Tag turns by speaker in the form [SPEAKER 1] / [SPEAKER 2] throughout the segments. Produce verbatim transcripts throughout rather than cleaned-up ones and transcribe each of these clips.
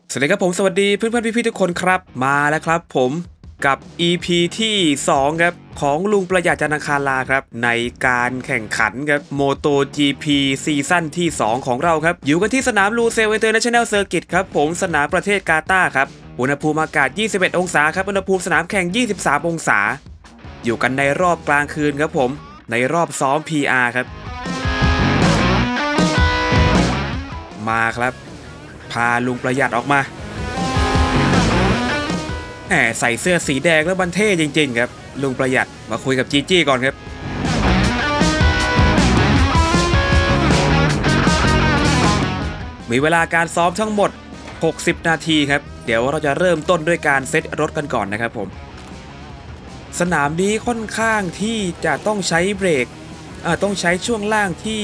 [SPEAKER 1] สวัสดีครับผมสวัสดีเพื่อนๆพี่ๆทุกคนครับมาแล้วครับผมกับ อี พี ที่สองครับของลุงประหยัดจันทคาราครับในการแข่งขันครับ MotoGP ซีซั่นที่สองของเราครับอยู่กันที่สนามลูเซลอินเตอร์เนชั่นแนลเซอร์กิตครับผมสนามประเทศกาตาร์ครับอุณหภูมิอากาศยี่สิบเอ็ดองศาครับอุณหภูมิสนามแข่งยี่สิบสามองศาอยู่กันในรอบกลางคืนครับผมในรอบซ้อม พี อาร์ ครับมาครับพาลุงประหยัดออกมาแหมใส่เสื้อสีแดงแล้วมันเท่จริงๆครับลุงประหยัดมาคุยกับจีจี้ก่อนครับมีเวลาการซ้อมทั้งหมดหกสิบนาทีครับเดี๋ยวเราจะเริ่มต้นด้วยการเซตรถกันก่อนนะครับผมสนามนี้ค่อนข้างที่จะต้องใช้เบรกอ่าต้องใช้ช่วงล่างที่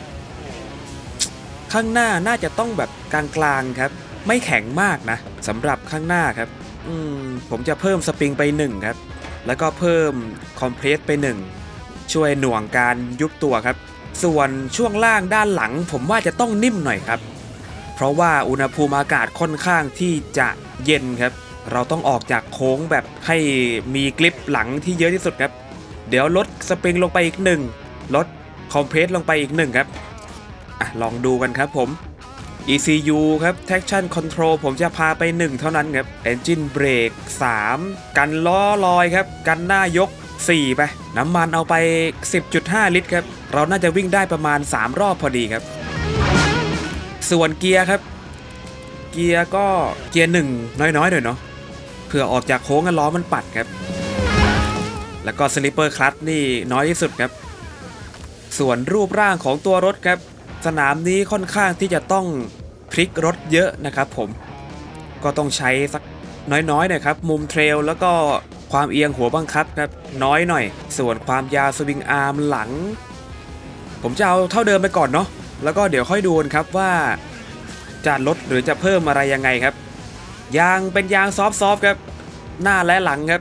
[SPEAKER 1] ข้างหน้าน่าจะต้องแบบกลางๆครับไม่แข็งมากนะสำหรับข้างหน้าครับอืมผมจะเพิ่มสปริงไปหนึ่งครับแล้วก็เพิ่มคอมเพรสไปหนึ่งช่วยหน่วงการยุบตัวครับส่วนช่วงล่างด้านหลังผมว่าจะต้องนิ่มหน่อยครับเพราะว่าอุณหภูมิอากาศค่อนข้างที่จะเย็นครับเราต้องออกจากโค้งแบบให้มีกริปหลังที่เยอะที่สุดครับเดี๋ยวลดสปริงลงไปอีกหนึ่งลดคอมเพรสลงไปอีกหนึ่งครับอ่ะลองดูกันครับผม อี ซี ยู ครับ Traction Control ผมจะพาไปหนึ่งเท่านั้นครับ Engine Brake สามกันล้อลอยครับกันหน้ายกสี่ไปน้ำมันเอาไป สิบจุดห้า ลิตรครับเราน่าจะวิ่งได้ประมาณสามรอบพอดีครับส่วนเกียร์ครับเกียร์ก็เกียร์หนึ่งน้อยๆหน่อยเนาะเพื่อออกจากโค้งกันล้อมันปัดครับแล้วก็ Slipper Clutch นี่น้อยที่สุดครับส่วนรูปร่างของตัวรถครับสนามนี้ค่อนข้างที่จะต้องพลิกรถเยอะนะครับผมก็ต้องใช้สักน้อยๆหน่อยครับมุมเทรลแล้วก็ความเอียงหัวบังคับครับน้อยหน่อยส่วนความยาวสวิงอาร์มหลังผมจะเอาเท่าเดิมไปก่อนเนาะแล้วก็เดี๋ยวค่อยดูกันครับว่าจะลดหรือจะเพิ่มอะไรยังไงครับยางเป็นยางซอฟต์ๆครับหน้าและหลังครับ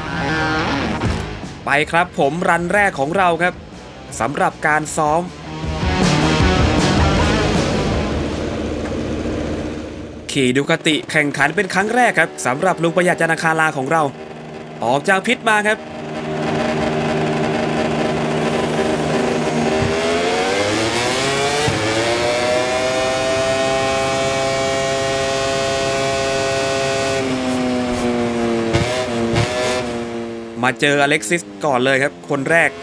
[SPEAKER 1] ไปครับผมรันแรกของเราครับสำหรับการซ้อมขี่ดูคาติแข่งขันเป็นครั้งแรกครับสำหรับลุงประหยัดจันทคาราของเราออกจากพิษมาครับมาเจออเล็กซิสก่อนเลยครับคนแรก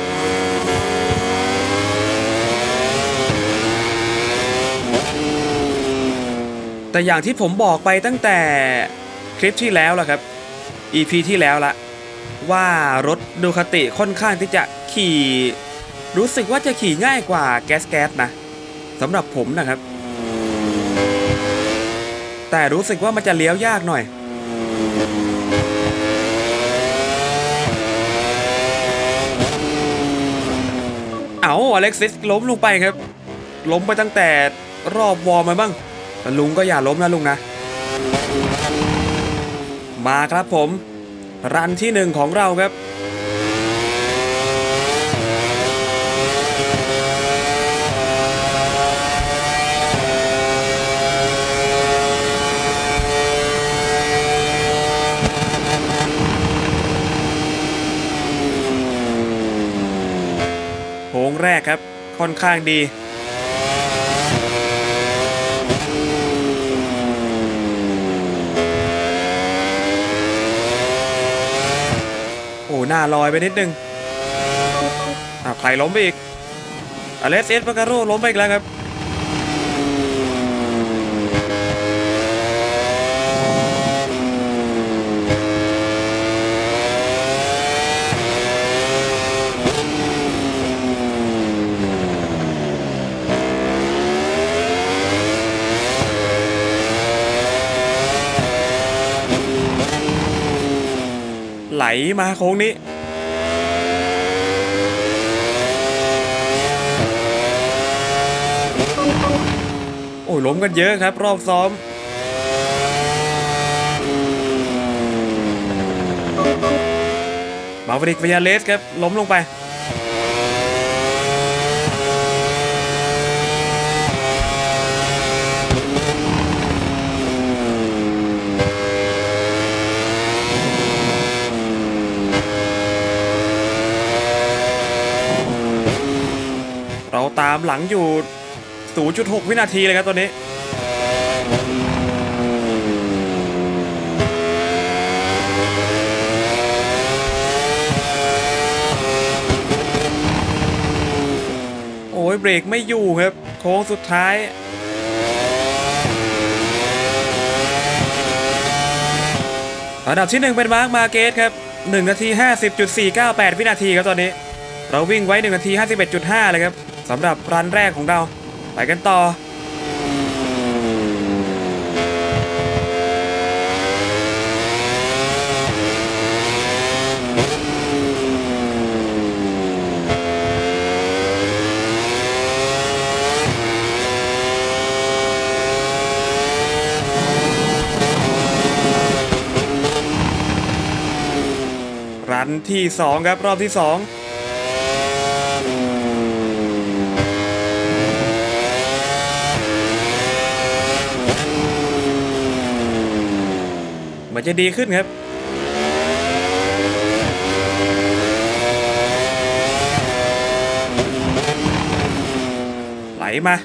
[SPEAKER 1] แต่อย่างที่ผมบอกไปตั้งแต่คลิปที่แล้วละครับ อี พี ที่แล้วละว่ารถดูคาติค่อนข้างที่จะขี่รู้สึกว่าจะขี่ง่ายกว่าแก๊สแก๊สนะสำหรับผมนะครับแต่รู้สึกว่ามันจะเลี้ยวยากหน่อยเอาอเล็กซิสล้มลงไปครับล้มไปตั้งแต่รอบวอร์มมาบ้างลุงก็อย่าล้มนะลุงนะมาครับผมรันที่หนึ่งของเราครับโค้งแรกครับค่อนข้างดีหน้าลอยไปนิดนึงอ้าวใครล้มไปอีกอเลสเอสปาการโร่ล้มไปอีกแล้วครับไหลมาโค้งนี้โอ้ยล้มกันเยอะครับรอบซ้อมบาวริกวิยาเลสครับล้มลงไป โร์มหลังอยู่ ศูนย์ จุด หก วินาทีเลยครับตอนนี้โอ้ยเบรกไม่อยู่ครับโค้งสุดท้ายอันดับที่หนึ่งเป็นมาร์คมาเกสครับหนึ่งนาที ห้าสิบจุดสี่เก้าแปด วินาทีครับตอนนี้เราวิ่งไว้หนึ่งนาที ห้าสิบเอ็ดจุดห้า เลยครับสำหรับรันแรกของเราไปกันต่อรันที่สองครับรอบที่สองมันจะดีขึ้นครับไหลมา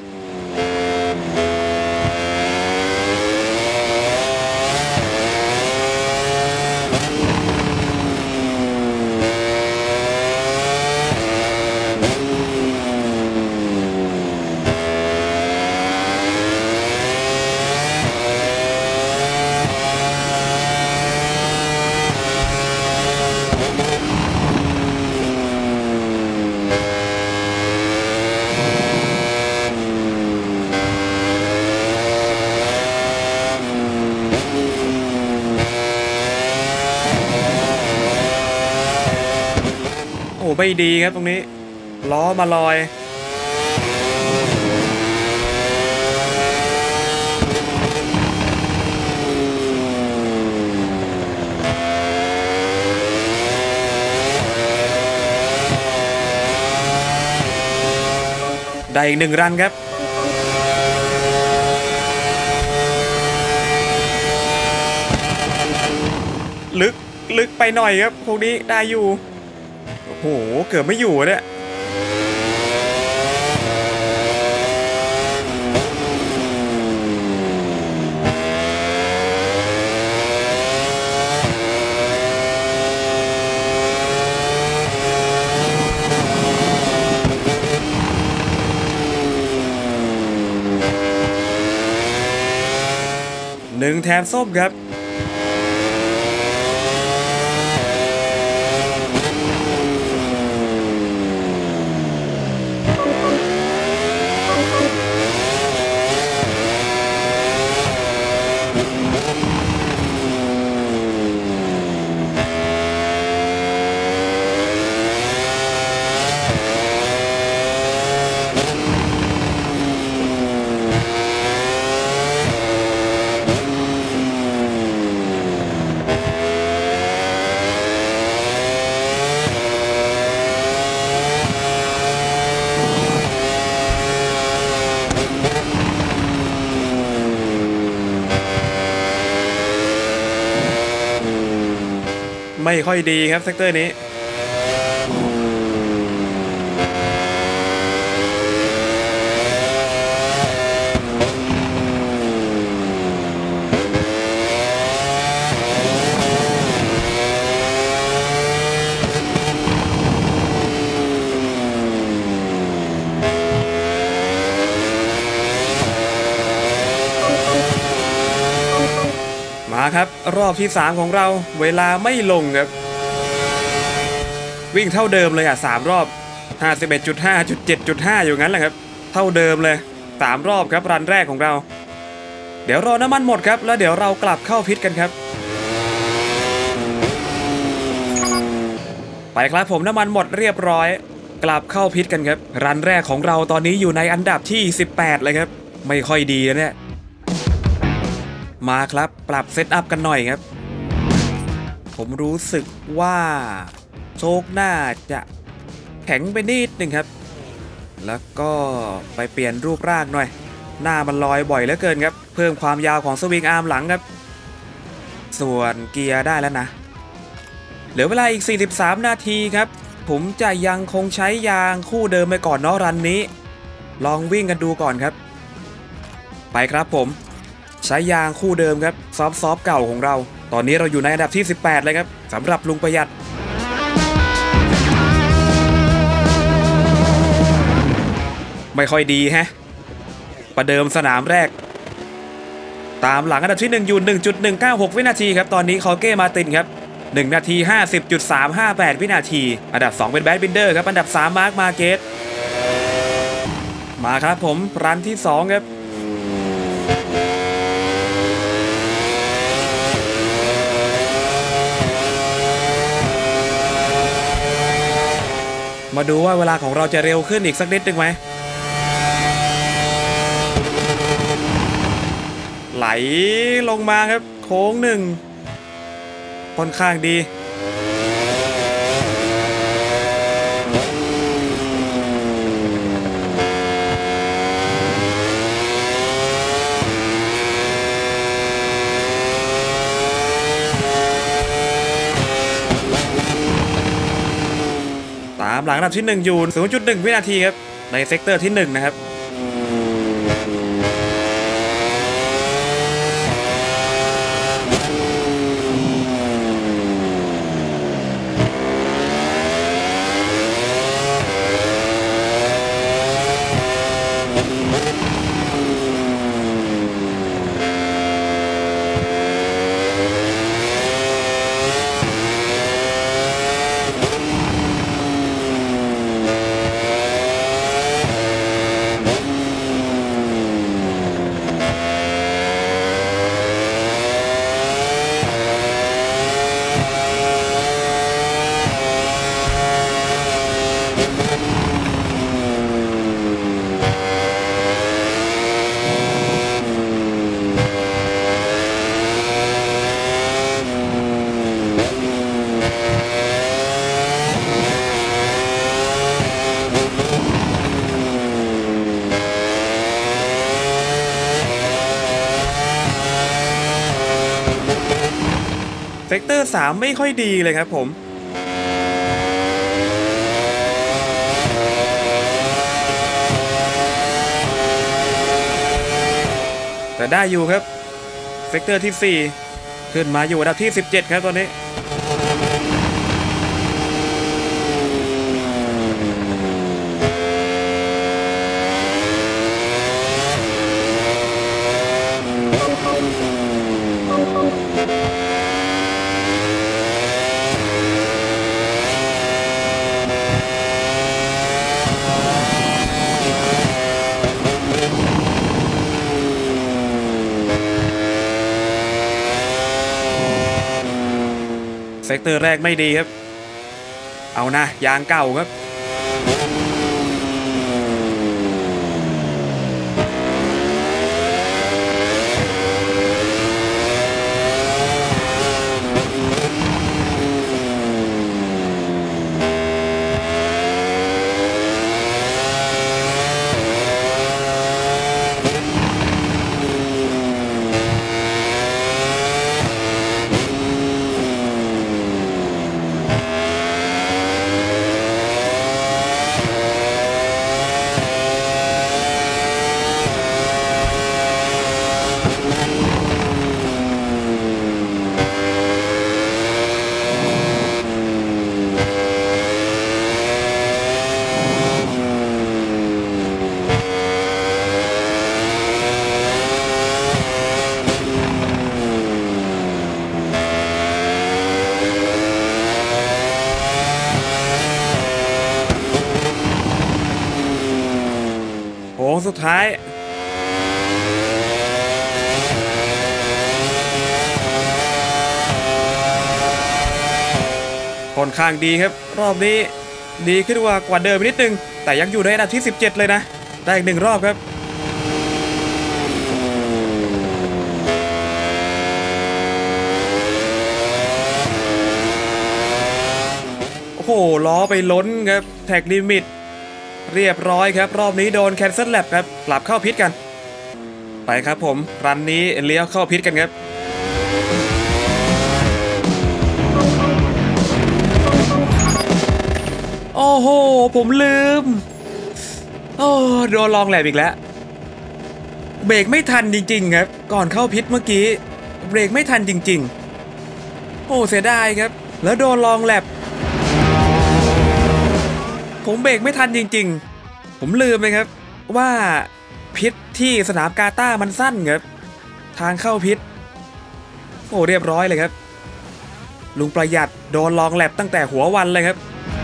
[SPEAKER 1] ไม่ดีครับตรงนี้ล้อมาลอยได้อีกหนึ่งรันครับลึกลึกไปหน่อยครับพวกนี้ได้อยู่โอ้โหเกือบไม่อยู่เนี่ยหนึ่งแถมส้มครับไม่ค่อยดีครับเซกเตอร์นี้มาครับรอบที่สามของเราเวลาไม่ลงครับวิ่งเท่าเดิมเลยอ่ะสามรอบ ห้าสิบเอ็ดจุดห้า จุดเจ็ด จุดห้า อยู่งั้นแหละครับเท่าเดิมเลยสามรอบครับรันแรกของเราเดี๋ยวรอน้ำมันหมดครับแล้วเดี๋ยวเรากลับเข้าพิทกันครับไปครับผมน้ำมันหมดเรียบร้อยกลับเข้าพิทกันครับรันแรกของเราตอนนี้อยู่ในอันดับที่สิบแปดเลยครับไม่ค่อยดีนะเนี่ยมาครับปรับเซตอัพกันหน่อยครับผมรู้สึกว่าโชคหน้าจะแข็งไปนิดหนึ่งครับแล้วก็ไปเปลี่ยนรูปร่างหน่อยหน้ามันลอยบ่อยเหลือเกินครับเพิ่มความยาวของสวิงอาร์มหลังครับส่วนเกียร์ได้แล้วนะเหลือเวลาอีกสี่สิบสามนาทีครับผมจะยังคงใช้ยางคู่เดิมไปก่อนเนาะรันนี้ลองวิ่งกันดูก่อนครับไปครับผมใช้ยางคู่เดิมครับซอฟซอฟเก่าของเราตอนนี้เราอยู่ในอันดับที่สิบแปดเลยครับสำหรับลุงประหยัดไม่ค่อยดีฮะประเดิมสนามแรกตามหลังอันดับที่หนึ่งอยู่ หนึ่งจุดหนึ่งเก้าหก วินาทีครับตอนนี้คอเก้มาตินครับหนึ่งนาที ห้าสิบจุดสามห้าแปด วินาทีอันดับสองเป็นแบดบินเดอร์ครับอันดับสามมาร์คมาเกตมาครับผมรันที่สองครับมาดูว่าเวลาของเราจะเร็วขึ้นอีกสักนิดนึงไหมไหลลงมาครับโค้งหนึ่งค่อนข้างดีตามหลังอันดับที่หนึ่งอยู่ ศูนย์จุดหนึ่ง วินาทีครับในเซกเตอร์ที่หนึ่งนะครับเซกเตอร์สามไม่ค่อยดีเลยครับผมแต่ได้อยู่ครับเซกเตอร์ที่สี่ขึ้นมาอยู่อันดับที่สิบเจ็ดครับตอนนี้เซกเตอร์แรกไม่ดีครับเอานะยางเก่าครับโค้งสุดท้ายค่อนข้างดีครับรอบนี้ดีขึ้นกว่ากว่าเดิมนิดนึงแต่ยังอยู่ในอันดับที่สิบเจ็ดเลยนะได้อีกหนึ่งรอบครับโอ้โหล้อไปล้นครับแท็กลิมิตเรียบร้อยครับรอบนี้โดนแคนเซิลแลปครับกลับเข้าพิษกันไปครับผมรันนี้เลี้ยวเข้าพิษกันครับโอ้โหผมลืมโอ้โดนลองแหลบอีกแล้วเบรกไม่ทันจริงๆครับก่อนเข้าพิษเมื่อกี้เบรกไม่ทันจริงๆโอ้เสียดายครับแล้วโดนลองแหลบผมเบรกไม่ทันจริงๆผมลืมเลยครับว่าพิษที่สนามกาตาร์มันสั้นครับทางเข้าพิษโอ้เรียบร้อยเลยครับลุงประหยัดโดนลองแหลบตั้งแต่หัววันเลยครับ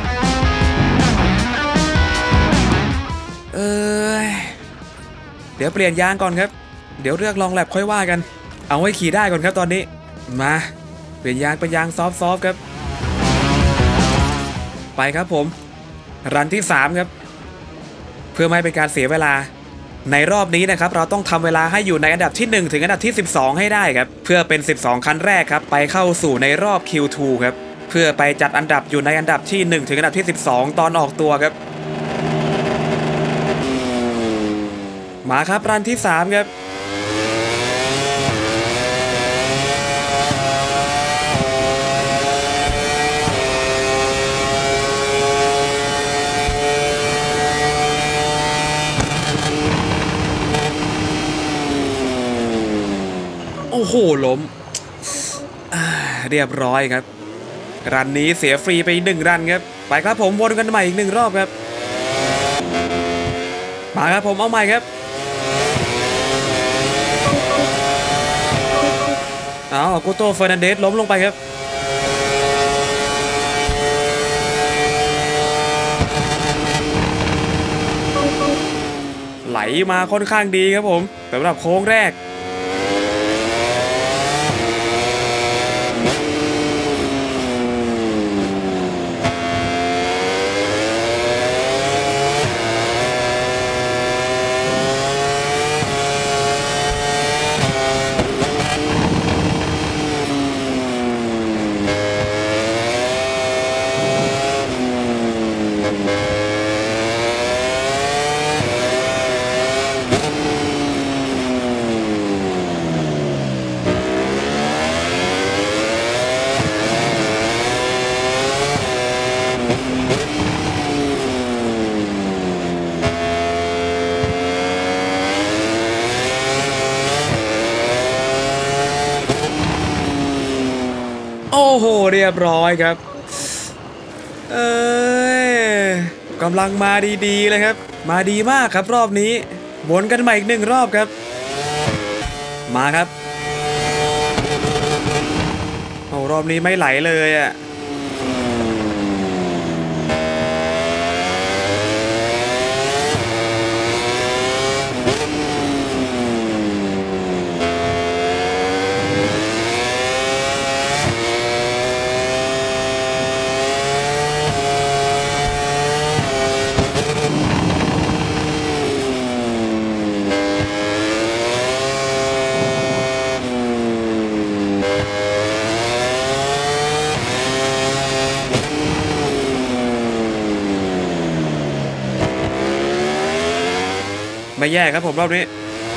[SPEAKER 1] เออเดี๋ยวเปลี่ยนยางก่อนครับเดี๋ยวเลือกลองแลบค่อยว่ากันเอาไว้ขี่ได้ก่อนครับตอนนี้มาเปลี่ยนยางเป็นยางซอฟต์ๆครับไปครับผมรันที่สามครับเพื่อไม่ให้เป็นการเสียเวลาในรอบนี้นะครับเราต้องทำเวลาให้อยู่ในอันดับที่หนึ่งถึงอันดับที่สิบสองให้ได้ครับเพื่อเป็นสิบสองคันแรกครับไปเข้าสู่ในรอบ คิว ทู ครับเพื่อไปจัดอันดับอยู่ในอันดับที่หนึ่งถึงอันดับที่สิบสองตอนออกตัวครับมาครับรันที่สามครับโอ้โหล้มเรียบร้อยครับรันนี้เสียฟรีไปหนึ่งรันครับไปครับผมวนกันใหม่อีกหนึ่งรอบครับมาครับผมเอาใหม่ครับเอาโกโตเฟอร์นันเดสล้มลงไปครับไหลมาค่อนข้างดีครับผมสำหรับโค้งแรกโอ้โหเรียบร้อยครับเอ้ยกำลังมาดีๆเลยครับมาดีมากครับรอบนี้วนกันใหม่อีกหนึ่งรอบครับมาครับโอ้รอบนี้ไม่ไหลเลยอ่ะไม่แย่ครับผมรอบนี้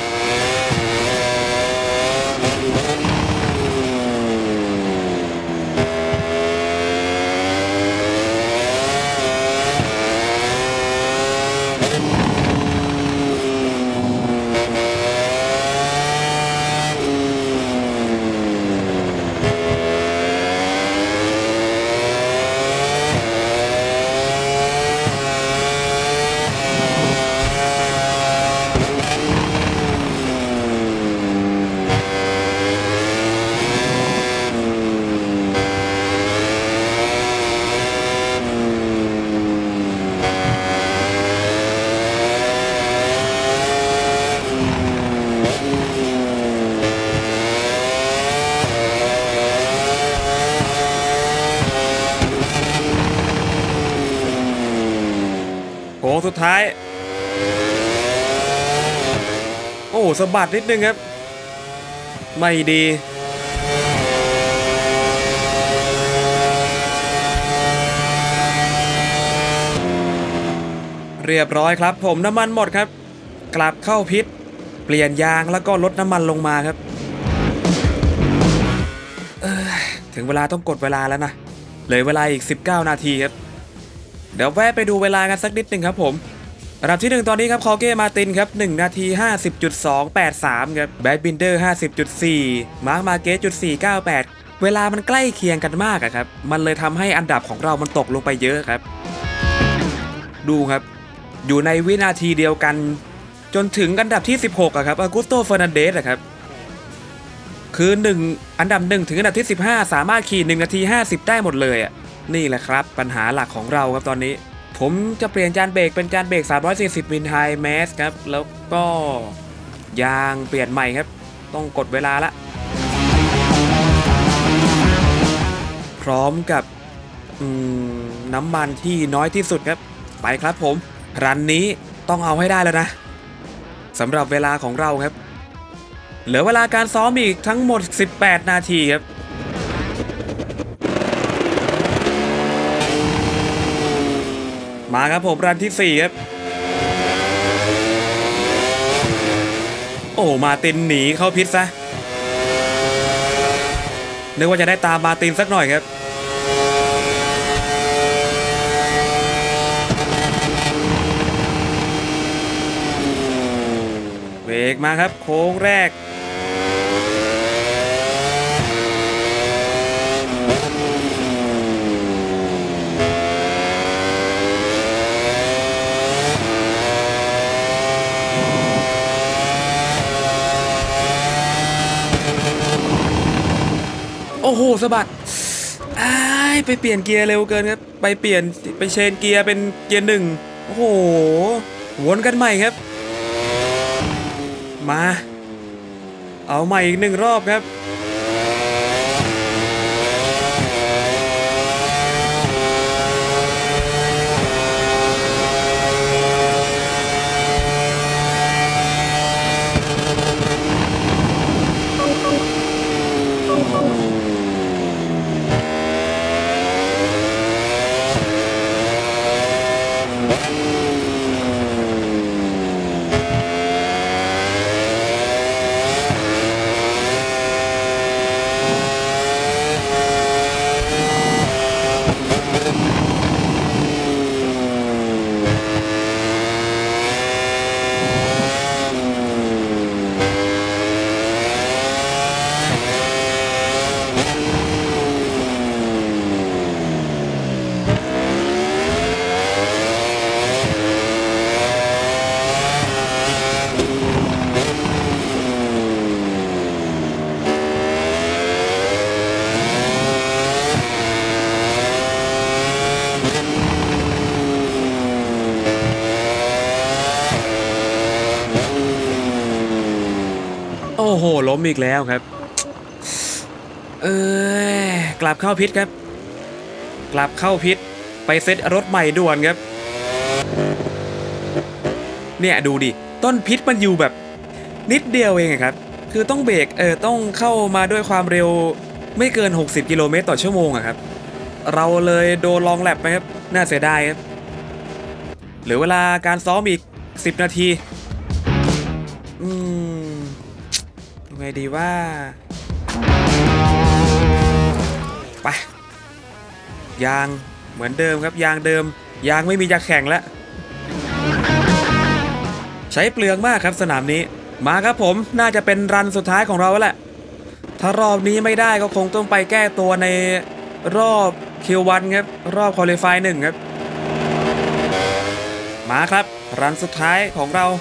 [SPEAKER 1] โค้งสุดท้ายโอ้สะบัดนิดนึงครับไม่ดีเรียบร้อยครับผมน้ำมันหมดครับกลับเข้าพิษเปลี่ยนยางแล้วก็ลดน้ำมันลงมาครับเออถึงเวลาต้องกดเวลาแล้วนะเหลือเวลาอีกสิบเก้านาทีครับเดี๋ยวแวะไปดูเวลากันสักนิดหนึ่งครับผมอันดับที่หนึ่งตอนนี้ครับคอเก้มาตินครับหนึ่งนาที ห้าสิบจุดสองแปดสาม ครับแบดบินเดอร์ ห้าสิบจุดสี่ มาร์คมาเกสจุดสี่เก้าแปด เวลามันใกล้เคียงกันมากอะครับมันเลยทำให้อันดับของเรามันตกลงไปเยอะครับดูครับอยู่ในวินาทีเดียวกันจนถึงอันดับที่สิบหกอะครับอากุสโตเฟอร์นันเดสอะครับคือหนึ่งอันดับหนึ่งถึงอันดับที่สิบห้าสามารถขี่หนึ่งนาทีห้าสิบได้หมดเลยอะนี่แหละครับปัญหาหลักของเราครับตอนนี้ผมจะเปลี่ยนจานเบรกเป็นจานเบรกสามร้อยสี่สิบมิลไฮแมสครับแล้วก็ยางเปลี่ยนใหม่ครับต้องกดเวลาละพร้อมกับน้ำมันที่น้อยที่สุดครับไปครับผมรันนี้ต้องเอาให้ได้แล้วนะสำหรับเวลาของเราครับเหลือเวลาการซ้อมอีกทั้งหมดสิบแปดนาทีครับมาครับผมรันที่สี่ครับโอ้มาตินหนีเข้าพิษซะนึกว่าจะได้ตามมาตินสักหน่อยครับเบรกมาครับโค้งแรกโอ้โหสะบัดไปเปลี่ยนเกียร์เร็วเกินครับไปเปลี่ยนไปเชนเกียร์เป็นเกียร์หนึ่งโอ้โหวนกันใหม่ครับมาเอาใหม่อีกหนึ่งรอบครับโอ้โหล้มอีกแล้วครับเออกลับเข้าพิษครับกลับเข้าพิษไปเซตรถใหม่ด่วนครับเนี่ยดูดิต้นพิษมันอยู่แบบนิดเดียวเองครับคือต้องเบรกเออต้องเข้ามาด้วยความเร็วไม่เกินหกสิบกิโลเมตรต่อชั่วโมงอะครับเราเลยโดนลองแลปไปครับน่าเสียดายครับเหลือเวลาการซ้อมอีกสิบนาทีอืมไงดีว่าไปยางเหมือนเดิมครับยางเดิมยางไม่มีจะแข่งแล้วใช้เปลืองมากครับสนามนี้มาครับผมน่าจะเป็นรันสุดท้ายของเราแล้วแหละถ้ารอบนี้ไม่ได้ก็คงต้องไปแก้ตัวในรอบ คิว วัน ครับรอบควอลิฟายหนึ่งครับมาครับรันสุดท้ายของเรา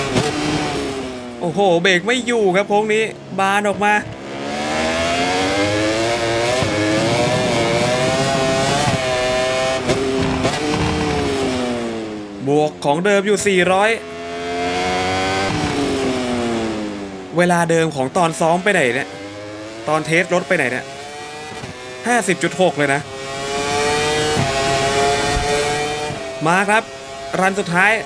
[SPEAKER 1] โอ้โหเบรกไม่อยู่ครับโค้งนี้บานออกมาบวกของเดิมอยู่สี่ร้อยเวลาเดิมของตอนซ้อมไปไหนเนี่ยตอนเทสรถไปไหนเนี่ย ห้าสิบจุดหก เลยนะมาครับรันสุดท้าย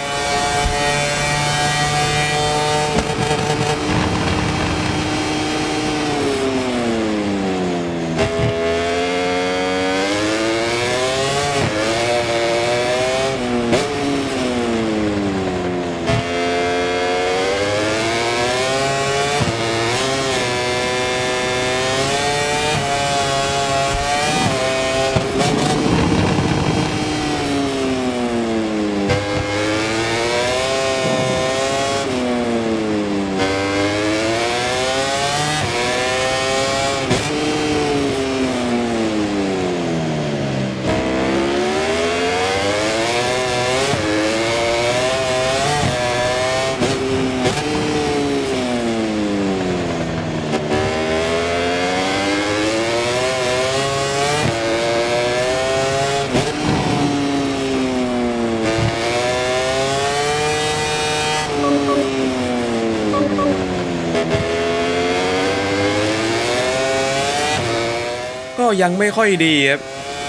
[SPEAKER 1] ก็ยังไม่ค่อยดีครับ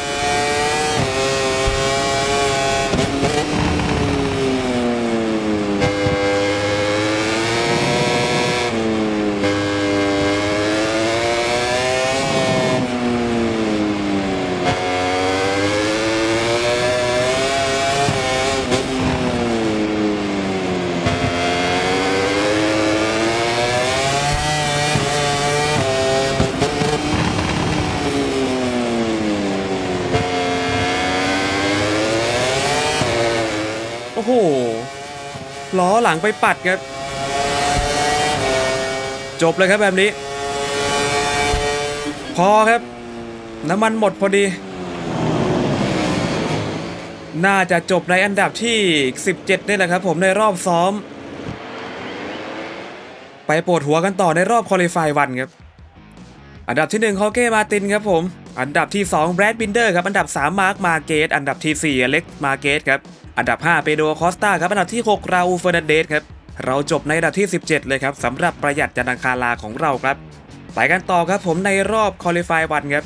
[SPEAKER 1] โอ้โหล้อหลังไปปัดครับจบเลยครับแบบนี้พอครับน้ำมันหมดพอดีน่าจะจบในอันดับที่สิบเจ็ดนี่แหละครับผมในรอบซ้อมไปปวดหัวกันต่อในรอบควอลิฟายวันครับอันดับที่หนึ่งฮอเก้มาตินครับผมอันดับที่สองแบรดบินเดอร์ครับอันดับสามมาร์คมาเกตอันดับที่สี่อเล็กมาเกตครับอันดับห้าเปโดคอสตาครับอันดับที่หกราอูลเฟอร์นันเดสครับเราจบในอันดับที่สิบเจ็ดเลยครับสำหรับประหยัดจันทคาราของเราครับไปกันต่อครับผมในรอบควอลิฟายวันครับ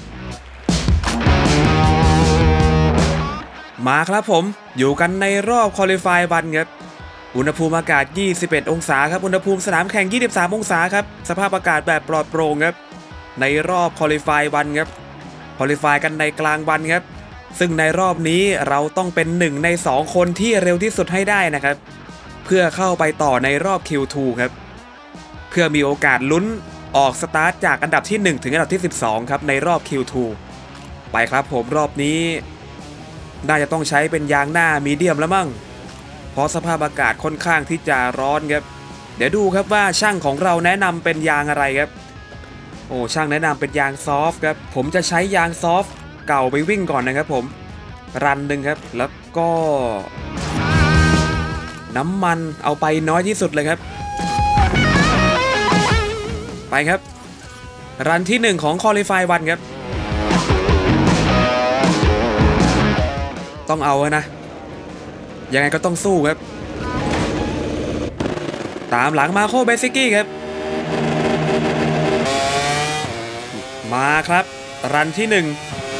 [SPEAKER 1] มาครับผมอยู่กันในรอบควอลิฟายวันครับอุณหภูมิอากาศยี่สิบเอ็ดองศาครับอุณหภูมิสนามแข่งยี่สิบสามองศาครับสภาพอากาศแบบปลอดโปร่งครับในรอบควอลิฟายวันครับควอลิฟายกันในกลางวันครับซึ่งในรอบนี้เราต้องเป็นหนึ่งในสองคนที่เร็วที่สุดให้ได้นะครับเพื่อเข้าไปต่อในรอบ คิว ทู ครับเพื่อมีโอกาสลุ้นออกสตาร์ทจากอันดับที่หนึ่งถึงอันดับที่สิบสองครับในรอบ คิว ทู ไปครับผมรอบนี้น่าจะต้องใช้เป็นยางหน้ามีเดียมแล้วมั้งเพราะสภาพอากาศค่อนข้างที่จะร้อนครับเดี๋ยวดูครับว่าช่างของเราแนะนำเป็นยางอะไรครับโอ้ช่างแนะนำเป็นยางซอฟต์ครับผมจะใช้ยางซอฟต์เก่าไปวิ่งก่อนนะครับผมรันหนึ่งครับแล้วก็น้ำมันเอาไปน้อยที่สุดเลยครับไปครับรันที่หนึ่งของควอลิฟายวันครับต้องเอานะยังไงก็ต้องสู้ครับตามหลังมาโคเบซิกี้ครับมาครับรันที่หนึ่ง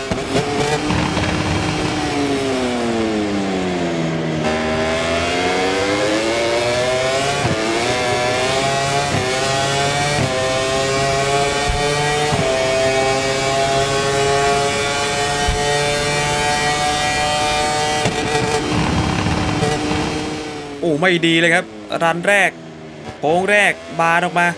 [SPEAKER 1] โอ้ไม่ดีเลยครับรันแรกโค้งแรกบานออกมา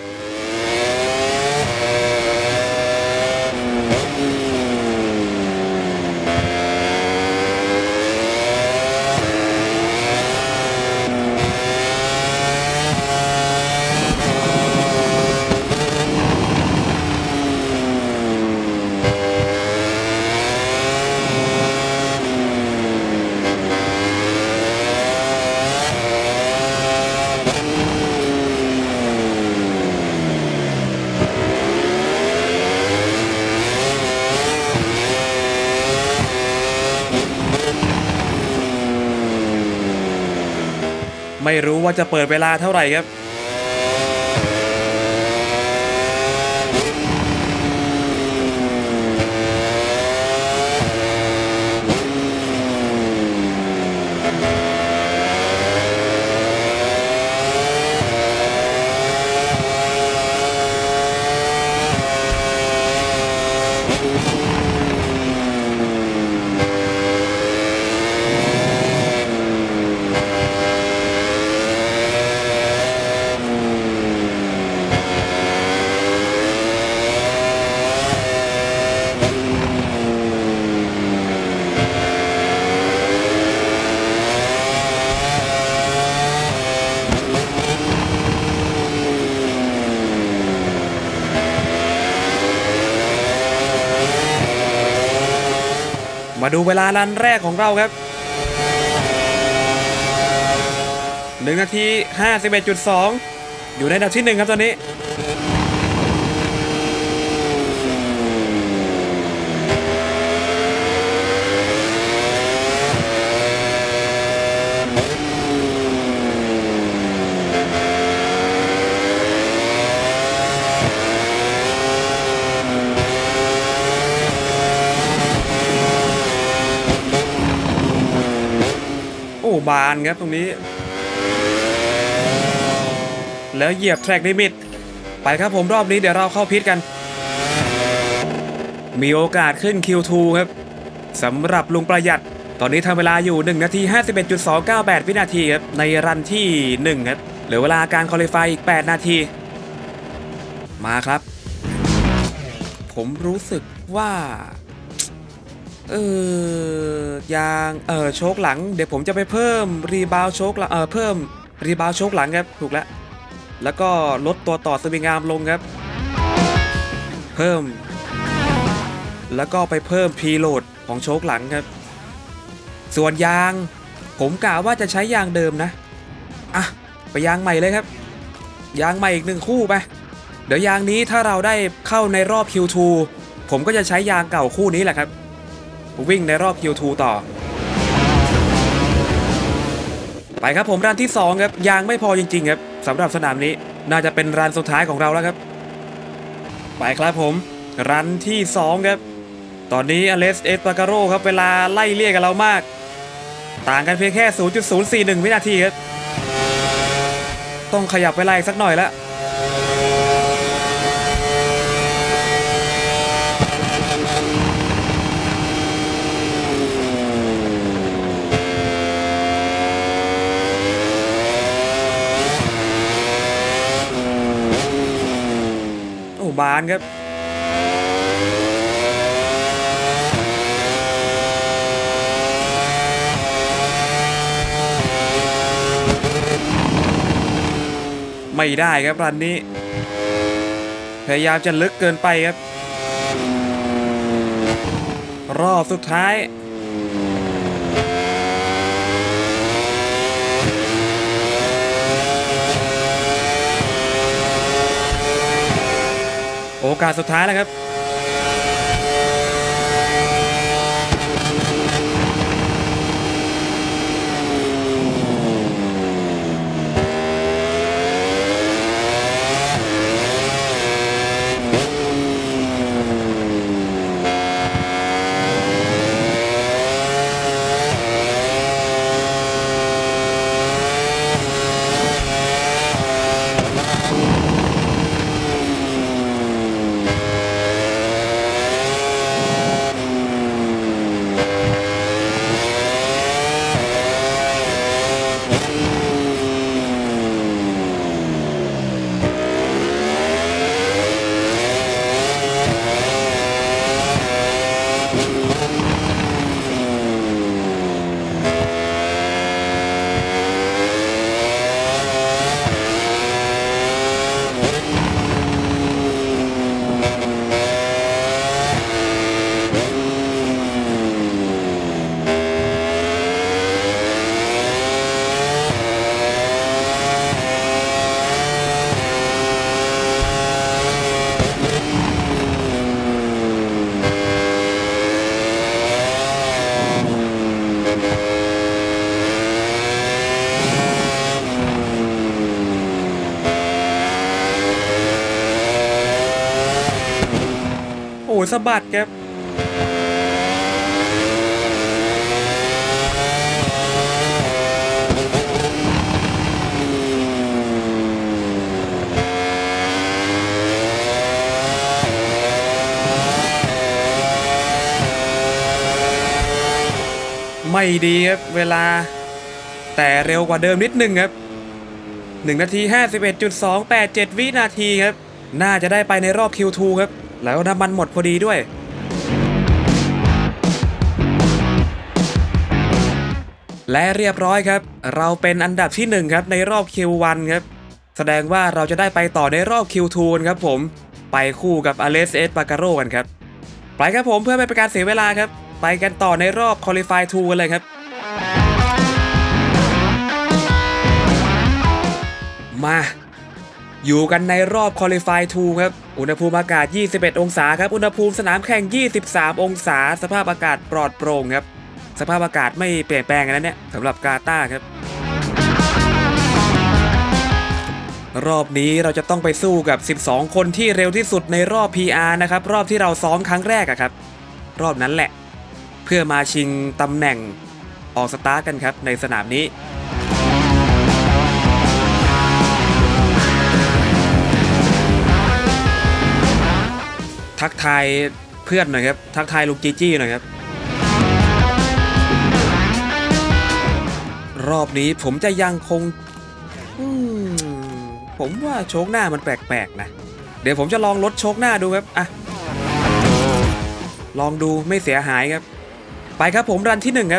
[SPEAKER 1] ไม่รู้ว่าจะเปิดเวลาเท่าไหร่ครับมาดูเวลารันแรกของเราครับหนึ่งนาที ห้าสิบเอ็ดจุดสอง อยู่ในอันดับที่หนึ่งครับตอนนี้โอ้บานครับตรงนี้แล้วเหยียบแทร็กลิมิตไปครับผมรอบนี้เดี๋ยวเราเข้าพิทกันมีโอกาสขึ้น คิว ทู ครับสำหรับลุงประหยัดตอนนี้ทำเวลาอยู่หนึ่งนาที ห้าสิบเอ็ดจุดสองเก้าแปด วินาทีครับในรันที่หนึ่งครับเหลือเวลาการคอลิฟายอีกแปดนาทีมาครับผมรู้สึกว่าเออยางเออโชคหลังเดี๋ยวผมจะไปเพิ่มรีบาวโชคหลังเออเพิ่มรีบาวโชคหลังครับถูกแล้วแล้วก็ลดตัวต่อสวิงอาร์มลงครับเพิ่มแล้วก็ไปเพิ่มพรีโหลดของโชคหลังครับส่วนยางผมกะว่าจะใช้ยางเดิมนะอ่ะไปยางใหม่เลยครับยางใหม่อีกหนึ่งคู่ไปเดี๋ยวยางนี้ถ้าเราได้เข้าในรอบ คิว ทู ผมก็จะใช้ยางเก่าคู่นี้แหละครับวิ่งในรอบ คิว ทู ต่อไปครับผมรันที่สองครับยางไม่พอจริงๆครับสำหรับสนามนี้น่าจะเป็นรันสุดท้ายของเราแล้วครับไปครับผมรันที่สองครับตอนนี้อเลสเอสปาการโรครับเวลาไล่เลี่ยกับเรามากต่างกันเพียงแค่ ศูนย์จุดศูนย์สี่หนึ่ง วินาทีครับต้องขยับเวลาอีกสักหน่อยแล้วบานครับไม่ได้ครับรันนี้พยายามจะลึกเกินไปครับรอบสุดท้ายโอกาสสุดท้ายแล้วครับสะบัดครับไม่ดีครับเวลาแต่เร็วกว่าเดิมนิดนึงครับหนึ่งนาที ห้าสิบเอ็ดจุดสองแปดเจ็ด วินาทีครับน่าจะได้ไปในรอบ คิว ทู ครับแล้วน้ำมันหมดพอดีด้วยและเรียบร้อยครับเราเป็นอันดับที่หนึ่งครับในรอบ คิว วัน ครับแสดงว่าเราจะได้ไปต่อในรอบ คิว ทู ครับผมไปคู่กับอเลสเอสปาการโรกันครับไปครับผมเพื่อไม่เป็นการเสียเวลาครับไปกันต่อในรอบ Qualify ทู กันเลยครับมาอยู่กันในรอบ Qualify ทู ครับอุณหภูมิอากาศยี่สิบเอ็ดองศาครับอุณหภูมิสนามแข่งยี่สิบสามองศาสภาพอากาศปลอดโปร่งครับสภาพอากาศไม่เปลี่ยนแปลงกันนะเนี่ยสำหรับกาตาร์ครับรอบนี้เราจะต้องไปสู้กับสิบสองคนที่เร็วที่สุดในรอบ พี อาร์ นะครับรอบที่เราซ้อมครั้งแรกอะครับรอบนั้นแหละเพื่อมาชิงตำแหน่งออกสตาร์ทกันครับในสนามนี้ทักทายเพื่อนหน่อยครับทักทายลุงจีจี้หน่อยครับรอบนี้ผมจะยังคงผมว่าโชคหน้ามันแปลกๆนะเดี๋ยวผมจะลองลดโชคหน้าดูครับอ่ะลองดูไม่เสียหายครับไปครับผมรันที่หนึ่งครับ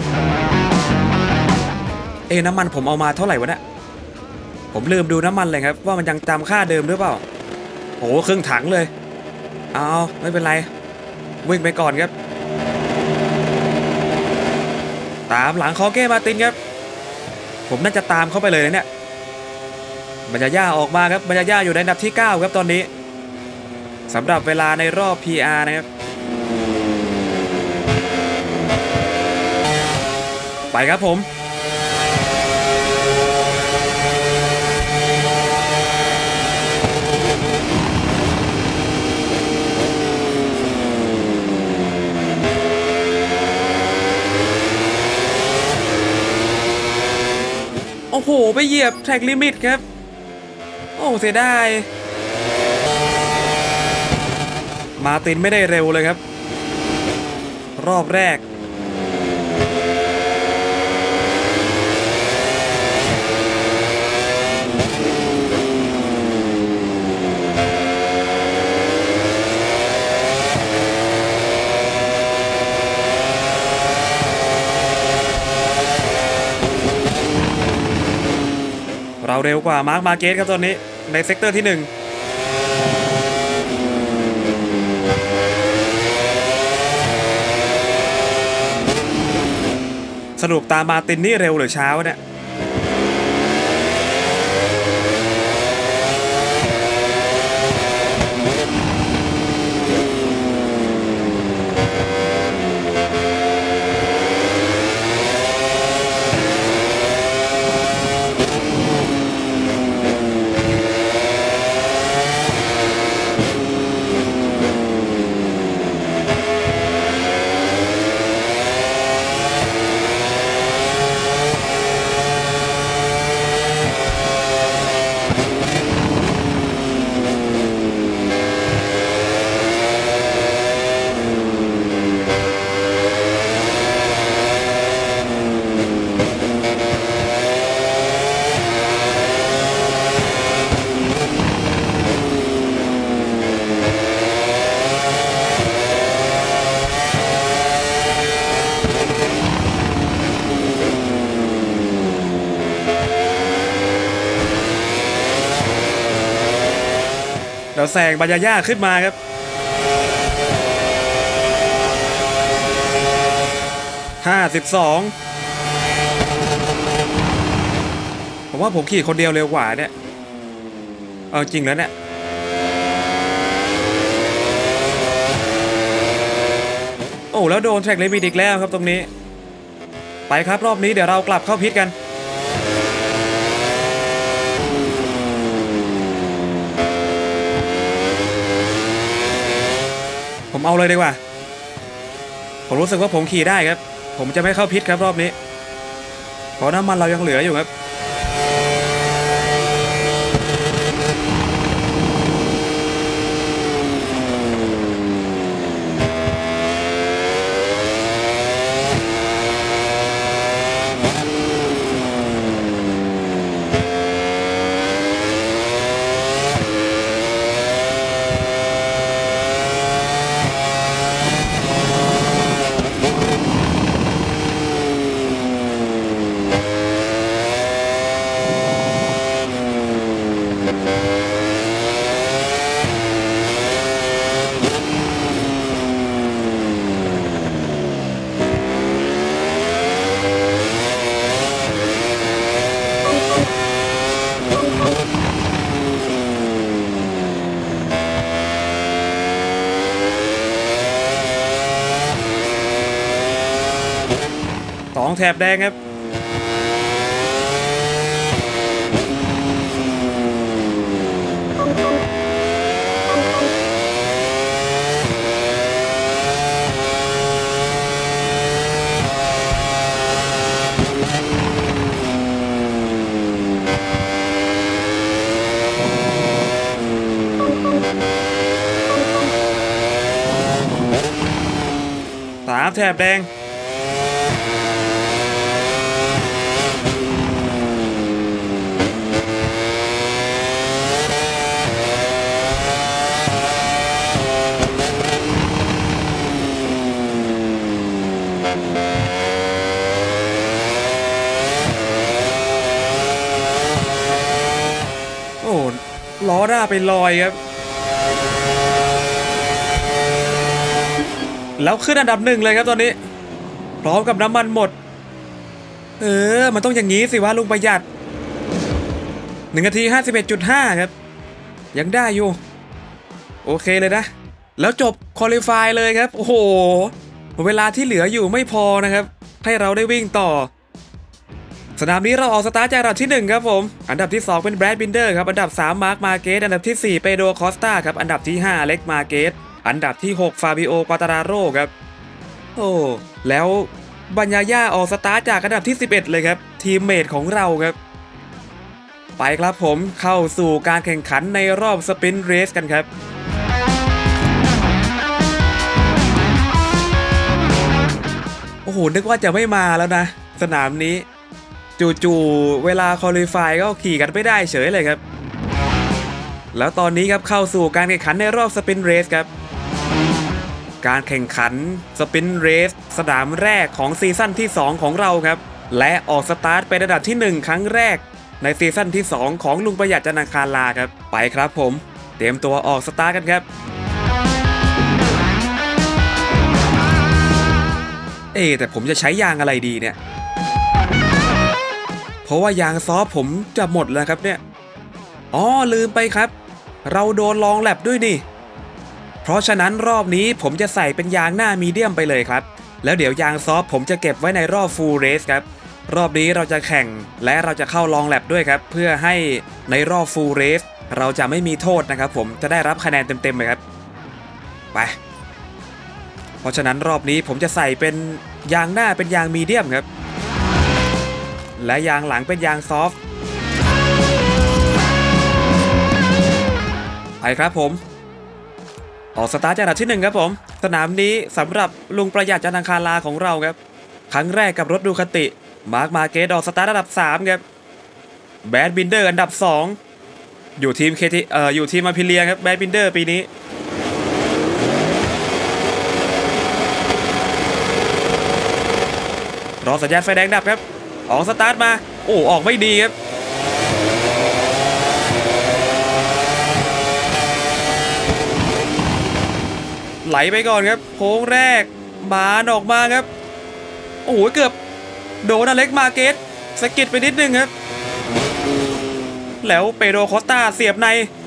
[SPEAKER 1] เอ๊ะน้ำมันผมเอามาเท่าไหร่วะเนี่ยผมลืมดูน้ำมันเลยครับว่ามันยังตามค่าเดิมหรือเปล่าโอ้ครึ่งถังเลยเอาไม่เป็นไรวิ่งไปก่อนครับตามหลังคอเก้มาตินครับผมน่าจะตามเข้าไปเลยนะเนี่ยบรรยายาออกมาครับบรรยายาอยู่ในอันดับที่เก้าครับตอนนี้สำหรับเวลาในรอบ พี อาร์ นะครับไปครับผมโอ้โหไปเหยียบแทร็กลิมิตครับโอ้เสียดายมาตินไม่ได้เร็วเลยครับรอบแรกเราเร็วกว่ามาร์คมาร์เกตครับตอนนี้ในเซกเตอร์ที่หนึ่งสรุปตามมาตินนี่เร็วหรือช้าวะเนี่ยเราแซงบรรยายาขึ้นมาครับห้าสิบสองผมว่าผมขี่คนเดียวเร็วกว่าเนี่ยเอาจริงแล้วเนี่ยโอ้แล้วโดนแทร็กลิมิตอีกแล้วครับตรงนี้ไปครับรอบนี้เดี๋ยวเรากลับเข้าพิทกันผมผมเอาเลยดีกว่าผมรู้สึกว่าผมขี่ได้ครับผมจะไม่เข้าพิษครับรอบนี้เพราะน้ำมันเรายังเหลืออยู่ครับสองแถบแดงครับสามแถบแดงโอ้ล้อหน้าไปลอยครับแล้วขึ้นอันดับหนึ่งเลยครับตอนนี้พร้อมกับน้ำมันหมดเออมันต้องอย่างนี้สิวะลุงประหยัดหนึ่งนาทีห้าสิบเอ็ดจุดห้าครับยังได้อยู่โอเคเลยนะแล้วจบควอลิฟายเลยครับโอ้โหเวลาที่เหลืออยู่ไม่พอนะครับให้เราได้วิ่งต่อสนามนี้เราออกสตาร์ทจากอันดับที่หนึ่งครับผมอันดับที่สองเป็นแบรดบินเดอร์ครับอันดับสามมาร์คมาเกสอันดับที่สี่เปโดรคอสตาครับอันดับที่ห้าเล็กมาเกสอันดับที่หกฟาบิโอกวาตาราโร่ครับโอ้แล้วบัญญาย่าออกสตาร์ทจากอันดับที่สิบเอ็ดเลยครับทีมเมทของเราครับไปครับผมเข้าสู่การแข่งขันในรอบสปรินต์เรสกันครับโอ้โหนึกว่าจะไม่มาแล้วนะสนามนี้จู่ๆเวลาควอลิฟายก็ขี่กันไม่ได้เฉยเลยครับแล้วตอนนี้ครับเข้าสู่การแข่งขันในรอบสปรินต์เรสครับการแข่งขันสปรินต์เรสสนามแรกของซีซั่นที่สองของเราครับและออกสตาร์ทเป็นอันดับที่หนึ่งครั้งแรกในซีซั่นที่สองของลุงประหยัดจันทร์อังคารลาครับไปครับผมเตรียมตัวออกสตาร์ทกันครับเอ๊แต่ผมจะใช้ยางอะไรดีเนี่ยเพราะว่ายางซอฟผมจะหมดแล้วครับเนี่ยอ๋อลืมไปครับเราโดนลองแลบด้วยนี่เพราะฉะนั้นรอบนี้ผมจะใส่เป็นยางหน้ามีเดียมไปเลยครับแล้วเดี๋ยวยางซอฟผมจะเก็บไว้ในรอบฟูลเรสครับรอบนี้เราจะแข่งและเราจะเข้าลองแลบด้วยครับเพื่อให้ในรอบฟูลเรสเราจะไม่มีโทษนะครับผมจะได้รับคะแนนเต็มๆเลยครับไปเพราะฉะนั้นรอบนี้ผมจะใส่เป็นยางหน้าเป็นยางมีเดียมครับและยางหลังเป็นยางซอฟไปครับผมออกสตาร์ทจากอันดับที่หนึ่งครับผมสนามนี้สำหรับลุงประหยัดจันทร์อังคารลาของเราครับครั้งแรกกับรถดูคาติมาร์คมาเกสออกสตาร์ทอันดับสามครับแบดบินเดอร์อันดับสองอยู่ทีมเคทีเอ่ออยู่ทีมมาพิเลียครับแบดบินเดอร์ปีนี้รอสัญญาณไฟแดงดับครับออกสตาร์ทมาโอ้ออกไม่ดีครับไหลไปก่อนครับโค้งแรกบานออกมาครับโอ้โหเกือบโดนอเล็กมาเกสสะกิดไปนิดนึงครับแล้วเปโดรคอสตาเสียบใน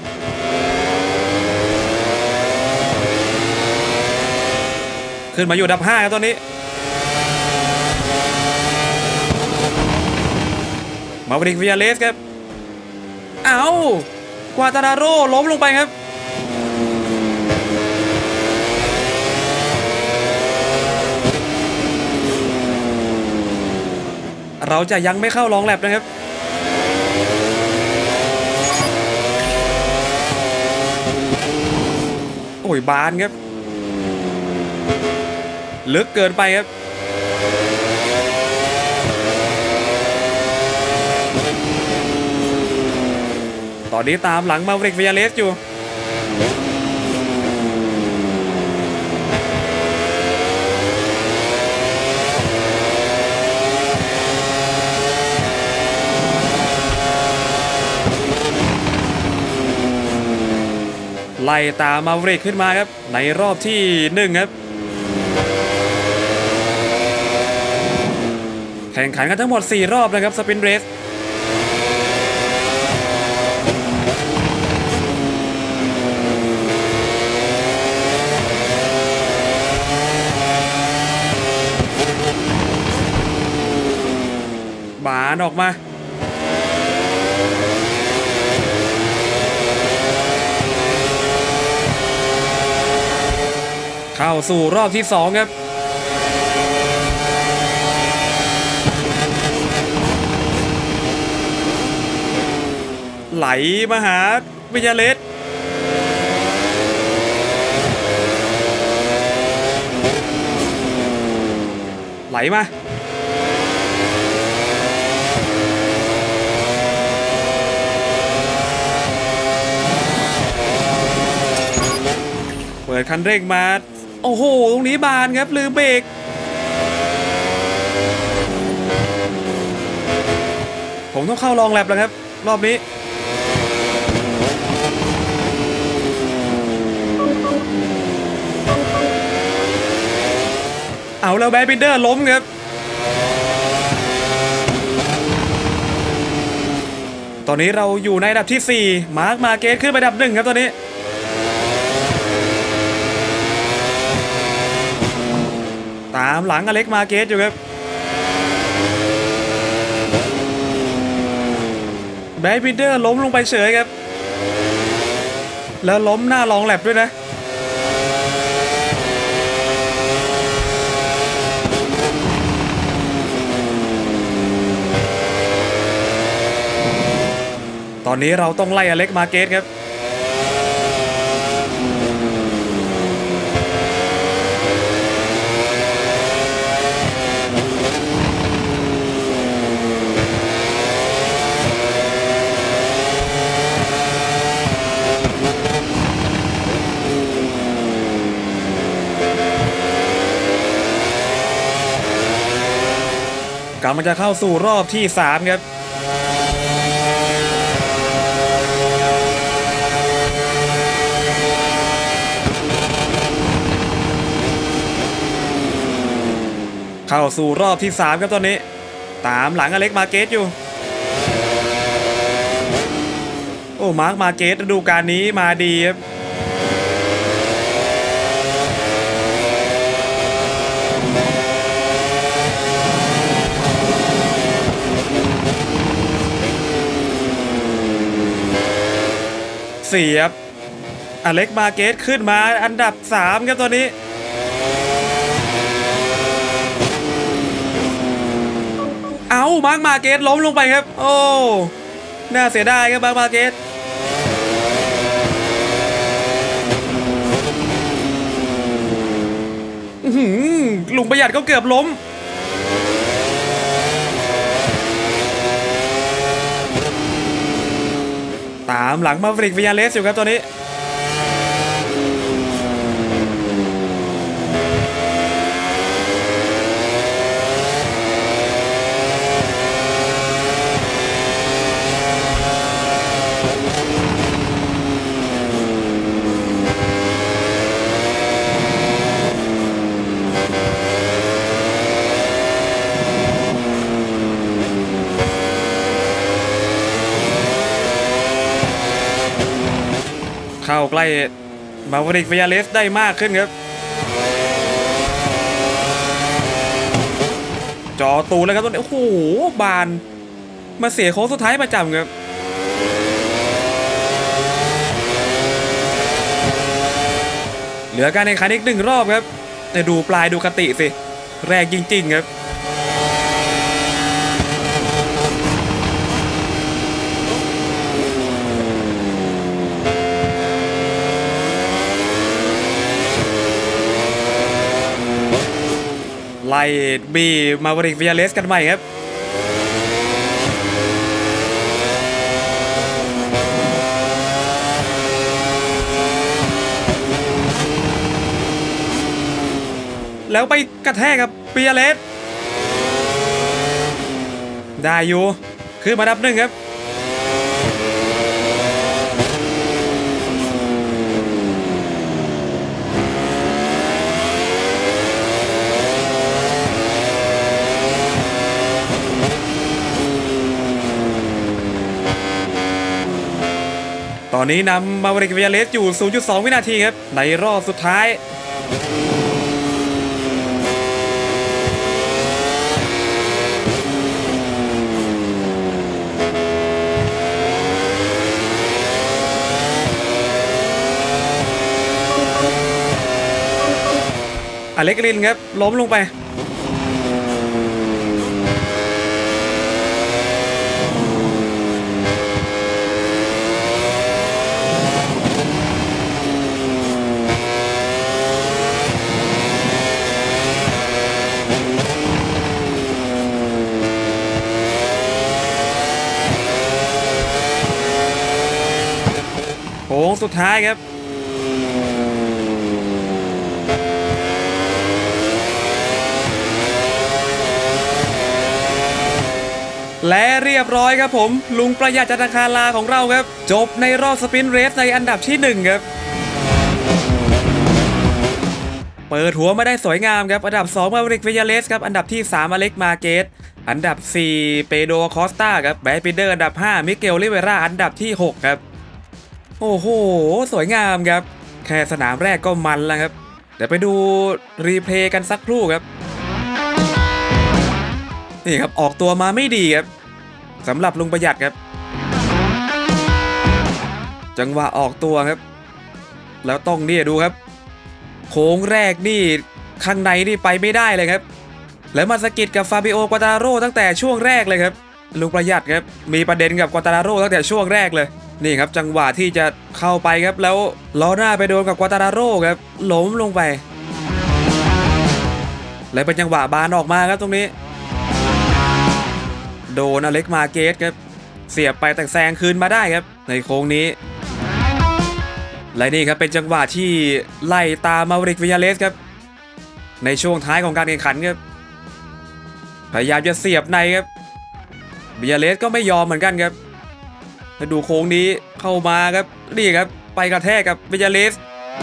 [SPEAKER 1] ขึ้นมาอยู่อันดับห้าครับตอนนี้มาบริกวิยาเลสครับเอากวาตาราโร่ล้มลงไปครับเราจะยังไม่เข้าลองแลบนะครับโอ้ยบานครับลึกเกินไปครับตอนนี้ตามหลังมาเวริกวิยาเลสอยู่ไล่ตามมาเวริกขึ้นมาครับในรอบที่หนึ่งครับแข่งขันกันทั้งหมดสี่รอบนะครับสปรินต์เรสบานออกมาเข้าสู่รอบที่สองครับไหลมาหาวิยาเลสไหลมาเปิดคันเร่งมาโอ้โหตรงนี้บานครับลืมเบรกผมต้องเข้าลองแลบแล้วครับรอบนี้เอาแล้วแบดบินเดอร์ล้มครับตอนนี้เราอยู่ในอันดับที่สี่มาร์คมาเกตขึ้นไปอันดับหนึ่งครับตอนนี้ตามหลังอเล็กมาเกตอยู่ครับแบดบินเดอร์ล้มลงไปเฉยครับแล้วล้มหน้าลองแลบด้วยนะตอนนี้เราต้องไล่อเล็กมาเกตครับกำลังจะเข้าสู่รอบที่สามครับเข้าสู่รอบที่สามครับตอนนี้ตามหลังอเล็กมาเกตอยู่โอ้มาร์คมาเกตฤดูกาลนี้มาดีครับเสียบอเล็กมาเกตขึ้นมาอันดับสามครับตอนนี้เอามาร์คมาเกตล้มลงไปครับโอ้น่าเสียดายครับมาร์คมาเกตลุงประหยัดก็เกือบล้มตามหลังมาเวริกวิยาเลสอยู่ครับตอนนี้เข้าใกล้มาเวริกวิยาเลสได้มากขึ้นครับจอตูแล้วครับตอนนี้โอ้โหบานมาเสียโค้งสุดท้ายประจำครับเหลือการแข่งขันอีกหนึ่งรอบครับแต่ดูปลายดูคติสิแรงจริงๆครับไล่บีมาวริกวิยาเลสกันใหม่ครับแล้วไปกระแทกกับวิยาเลสได้อยู่คือมาดับหนึ่งครับตอนนี้นำมาวริกวิยาเลสอยู่ ศูนย์จุดสอง วินาทีครับในรอบสุดท้ายอเล็กลินครับล้มลงไปโค้งสุดท้ายครับและเรียบร้อยครับผมลุงประหยัดจันทคาราของเราครับจบในรอบสปรินต์เรสในอันดับที่หนึ่งครับเปิดหัวมาได้สวยงามครับอันดับสองมาริกวิยาเลสครับอันดับที่สามอเล็กมาเกตอันดับสี่เปโดคอสตาครับแบดปินเดอร์อันดับห้ามิเกลลิเวราอันดับที่หกครับโอ้โหสวยงามครับแค่สนามแรกก็มันแล้วครับเดี๋ยวไปดูรีเพลย์กันสักครู่ครับนี่ครับออกตัวมาไม่ดีครับสำหรับลุงประหยัดครับจังหวะออกตัวครับแล้วต้องนี่ดูครับโค้งแรกนี่ข้างในนี่ไปไม่ได้เลยครับแล้วมาสกิดกับฟาบิโอ กัวตาราโร่ตั้งแต่ช่วงแรกเลยครับลุงประหยัดครับมีประเด็นกับกัวตาราโร่ตั้งแต่ช่วงแรกเลยนี่ครับจังหวะที่จะเข้าไปครับแล้วล้อหน้าไปโดนกับกัวตาราโร่ครับล้มลงไปและเป็นจังหวะบานออกมาครับตรงนี้โดนอเล็กมาเกตครับเสียบไปแต่แซงคืนมาได้ครับในโค้งนี้และนี่ครับเป็นจังหวะที่ไล่ตามมาริกวิยาเลสครับในช่วงท้ายของการแข่งขันครับพยายามจะเสียบในครับวิยาเลสก็ไม่ยอมเหมือนกันครับมาดูโค้งนี้เข้ามาครับนี่ครับไปกระแทกกับวิยาเลส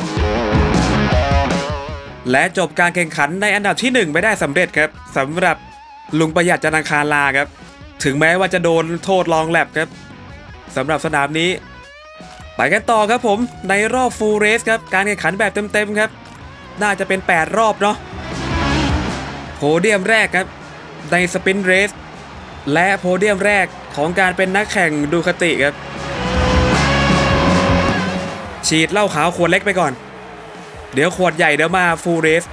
[SPEAKER 1] และจบการแข่งขันในอันดับที่หนึ่งไปได้สำเร็จครับสำหรับลุงประหยัดจันทคาราครับถึงแม้ว่าจะโดนโทษลองแลบครับสำหรับสนามนี้ไปกันต่อครับผมในรอบฟูลเรสครับการแข่งขันแบบเต็มๆครับน่าจะเป็นแปดรอบเนาะโพเดียมแรกครับในสปรินต์เรสและโพเดียมแรกของการเป็นนักแข่งดูคาติครับฉีดเหล้าขาวขวดเล็กไปก่อนเดี๋ยวขวดใหญ่เดี๋ยวมาฟูลเรส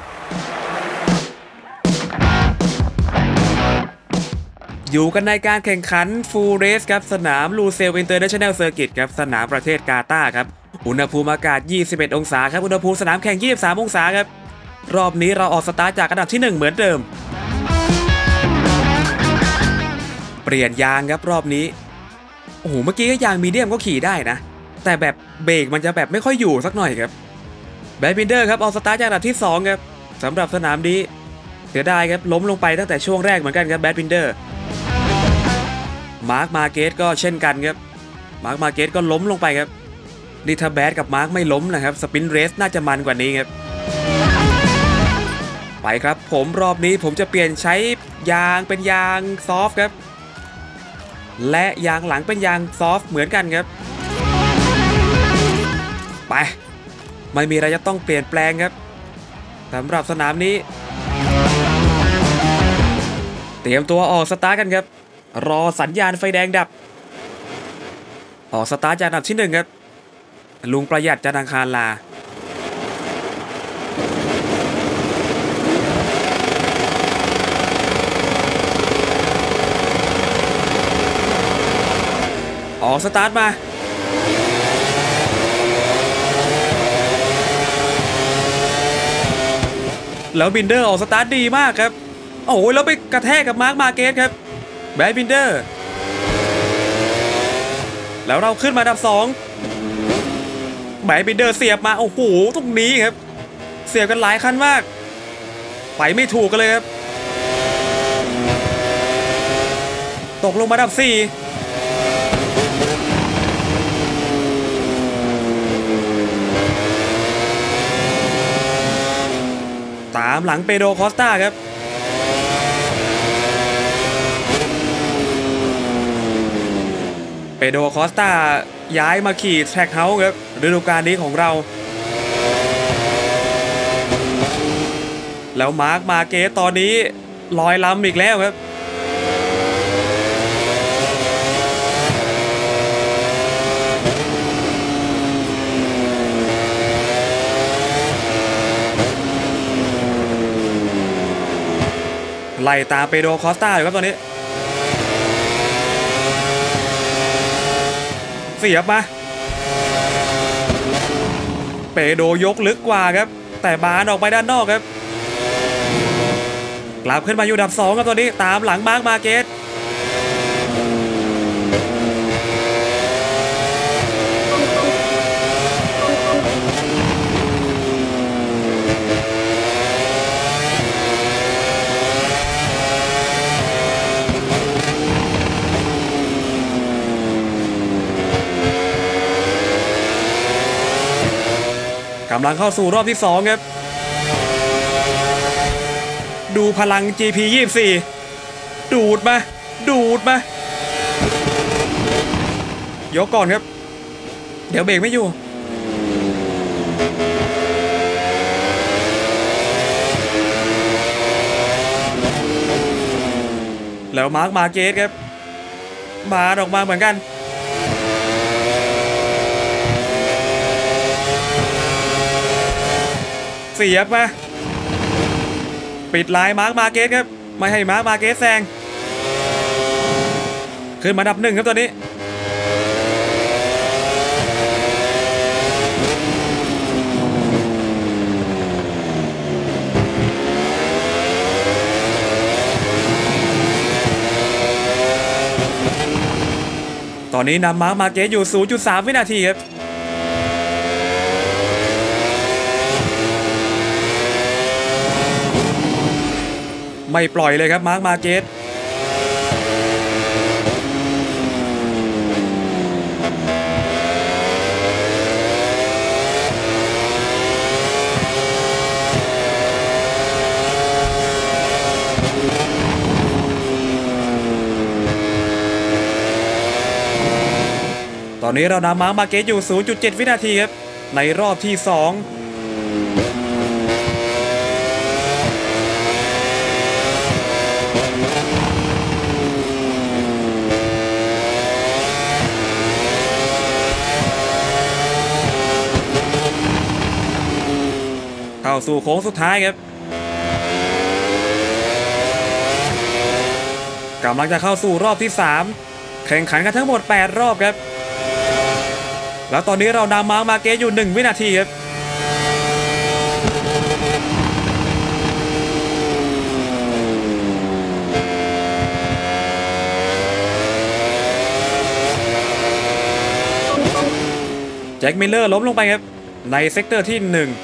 [SPEAKER 1] อยู่กันในการแข่งขันฟูลเรสครับสนามลูเซลอินเตอร์เนชั่นแนลเซอร์กิตครับสนามประเทศกาตาร์ครับอุณหภูมิอากาศยี่สิบเอ็ดองศาครับอุณหภูมิสนามแข่งยี่สิบสามองศาครับรอบนี้เราออกสตาร์ทจากอันดับที่หนึ่งเหมือนเดิมเปลี่ยนยางครับรอบนี้โอ้โหเมื่อกี้ก็ยางมีเดียมก็ขี่ได้นะแต่แบบเบรกมันจะแบบไม่ค่อยอยู่สักหน่อยครับแบดบินเดอร์ครับออกสตาร์ทจากอันดับที่สองครับสำหรับสนามนี้เสียดายครับล้มลงไปตั้งแต่ช่วงแรกเหมือนกันครับแบดบินเดอร์มาร์คมาเกตก็เช่นกันครับมาร์คมาเกตก็ล้มลงไปครับนี่ถ้าแบดกับมาร์คไม่ล้มนะครับสปรินต์เรสน่าจะมันกว่านี้ครับไปครับผมรอบนี้ผมจะเปลี่ยนใช้ยางเป็นยางซอฟต์ครับและยางหลังเป็นยางซอฟต์เหมือนกันครับไปไม่มีอะไรจะต้องเปลี่ยนแปลงครับสำหรับสนามนี้เตรียมตัวออกสตาร์ทกันครับรอสัญญาณไฟแดงดับออกสตาร์ทจากอันดับที่หนึ่งครับลุงประหยัดจันทคาราออกสตาร์ทมาแล้วบินเดอร์ออกสตาร์ทดีมากครับโอ้ยแล้วไปกระแทกกับมาร์คมาเกสครับแบดบินเดอร์แล้วเราขึ้นมาอันดับสองแบดบินเดอร์เสียบมาโอ้โหตรงนี้ครับเสียบกันหลายคันมากไปไม่ถูกกันเลยครับตกลงมาอันดับสี่ตามหลังเปโดรคอสตาครับเปโดรคอสตาย้ายมาขี่แทร็กเฮาส์ครับฤดูกาลนี้ของเราแล้วมาร์คมาเกสตอนนี้ลอยลำอีกแล้วครับไล่ตามเปโดรคอสตาอยู่ครับตอนนี้เสียบมาเปโดรยกลึกกว่าครับแต่บานออกไปด้านนอกครับกลับขึ้นมาอยู่อันดับสองครับตอนนี้ตามหลังมาร์คมาเกสกำลังเข้าสู่รอบที่สองครับดูพลัง จี พี ยี่สิบสี่ดูดมาดูดมายกก่อนครับเดี๋ยวเบรกไม่อยู่แล้วมาร์คมาเกสครับมาออกมาเหมือนกันเสียบมาปิดลายมาร์คมาเกสครับไม่ให้มาร์คมาเกสแซงขึ้นมาอันดับหนึ่งครับตอนนี้ตอนนี้นำมาร์คมาเกสอยู่ ศูนย์จุดสาม วินาทีครับไม่ปล่อยเลยครับมาร์คมาเกสตอนนี้เรานำมาร์คมาเกสอยู่ ศูนย์จุดเจ็ด วินาทีครับในรอบที่สองเข้าสู่โค้งสุดท้ายครับกำลังจะเข้าสู่รอบที่สามแข่งขันกันทั้งหมดแปดรอบครับแล้วตอนนี้เรานำมาร์คมาเกสอยู่หนึ่งวินาทีครับแจ็คมิลเลอร์ล้มลงไปครับในเซกเตอร์ที่หนึ่ง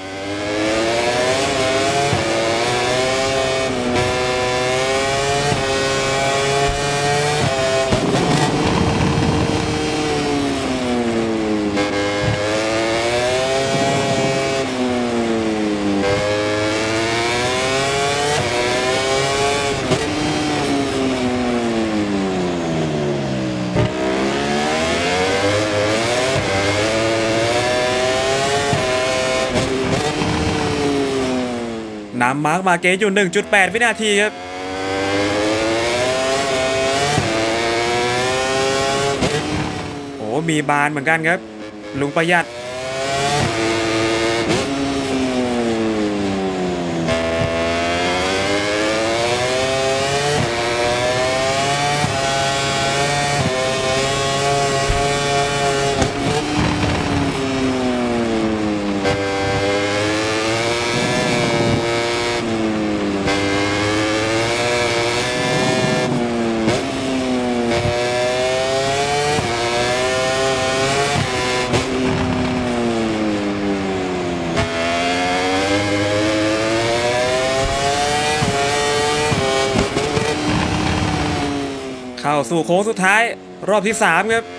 [SPEAKER 1] นำมาร์คมาเกสอยู่ หนึ่งจุดแปด วินาทีครับโอ้มีบานเหมือนกันครับลุงประหยัดสู่โค้งสุดท้ายรอบที่สามครับ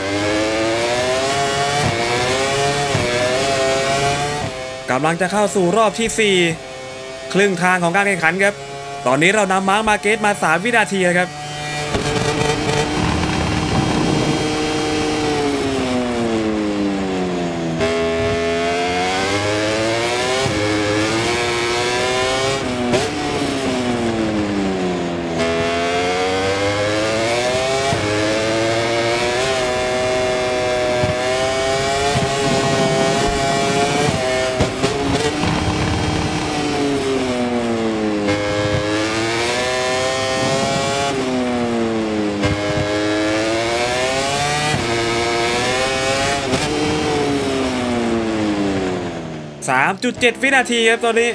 [SPEAKER 1] กำลังจะเข้าสู่รอบที่สี่ครึ่งทางของการแข่งขันครับตอนนี้เรานำมาร์คมาร์เกตมาสามวินาทีครับสามจุดเจ็ด วินาทีครับตอนนี้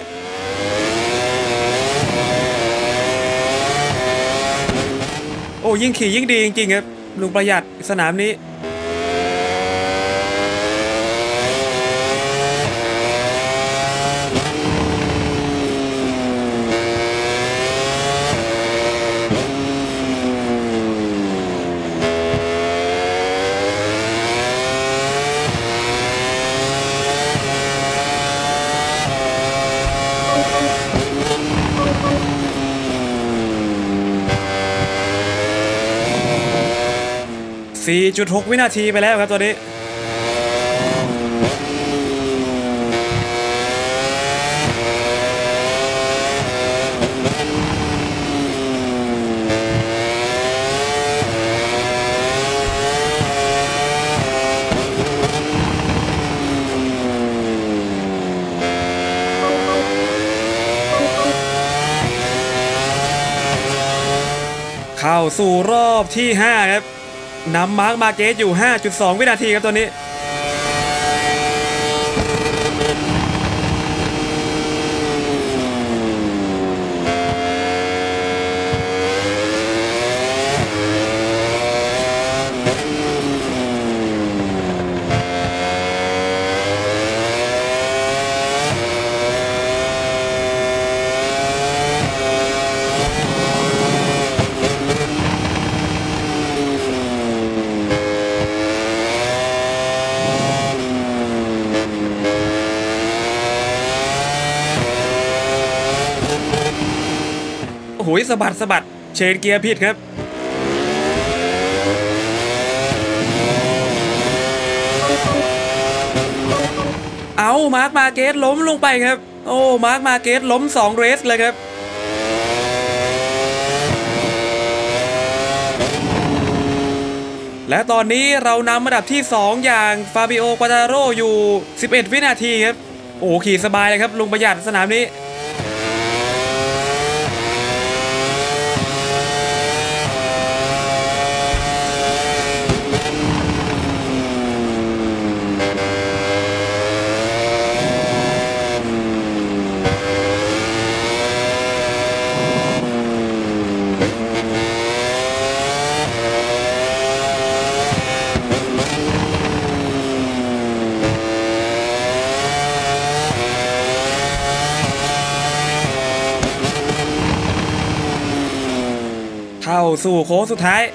[SPEAKER 1] โอ้ยิ่งขี่ยิ่งดีจริงๆครับลุงประหยัดสนามนี้สี่จุดหก วินาทีไปแล้วครับตอนนี้เข้าสู่รอบที่ห้าครับนำมาร์คมาร์เกตอยู่ ห้าจุดสอง วินาทีครับตอนนี้โอ้โหสะบัดสะบัดเชนเกียร์ผิดครับเอามาร์คมาร์เกตล้มลงไปครับโอ้มาร์คมาร์เกตล้มสองเรสเลยครับและตอนนี้เรานำอันดับที่สองอย่างฟาบิโอ ควาตาโร่อยู่สิบเอ็ด วินาทีครับโอ้ขี่สบายเลยครับลุงประหยัดสนามนี้เข้าสู่โค้งสุดท้าย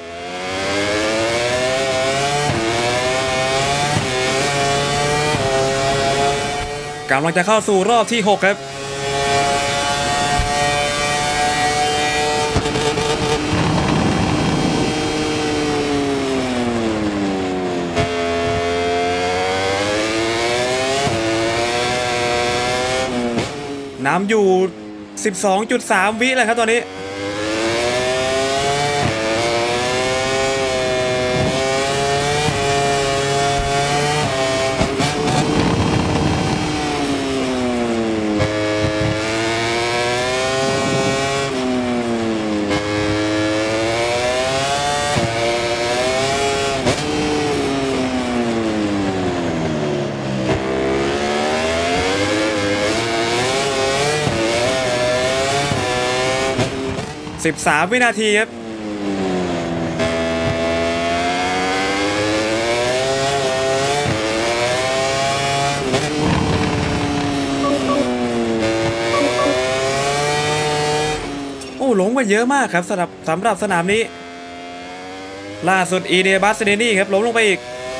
[SPEAKER 1] กำลังจะเข้าสู่รอบที่หกครับนำอยู่ สิบสองจุดสาม วิเลยครับตอนนี้สิบสาม วินาทีครับโอ้หลงกันเยอะมากครับสำหรับสำหรับสนามนี้ล่าสุดอีเดบัสเซเนนี่ครับล้มลงไปอีก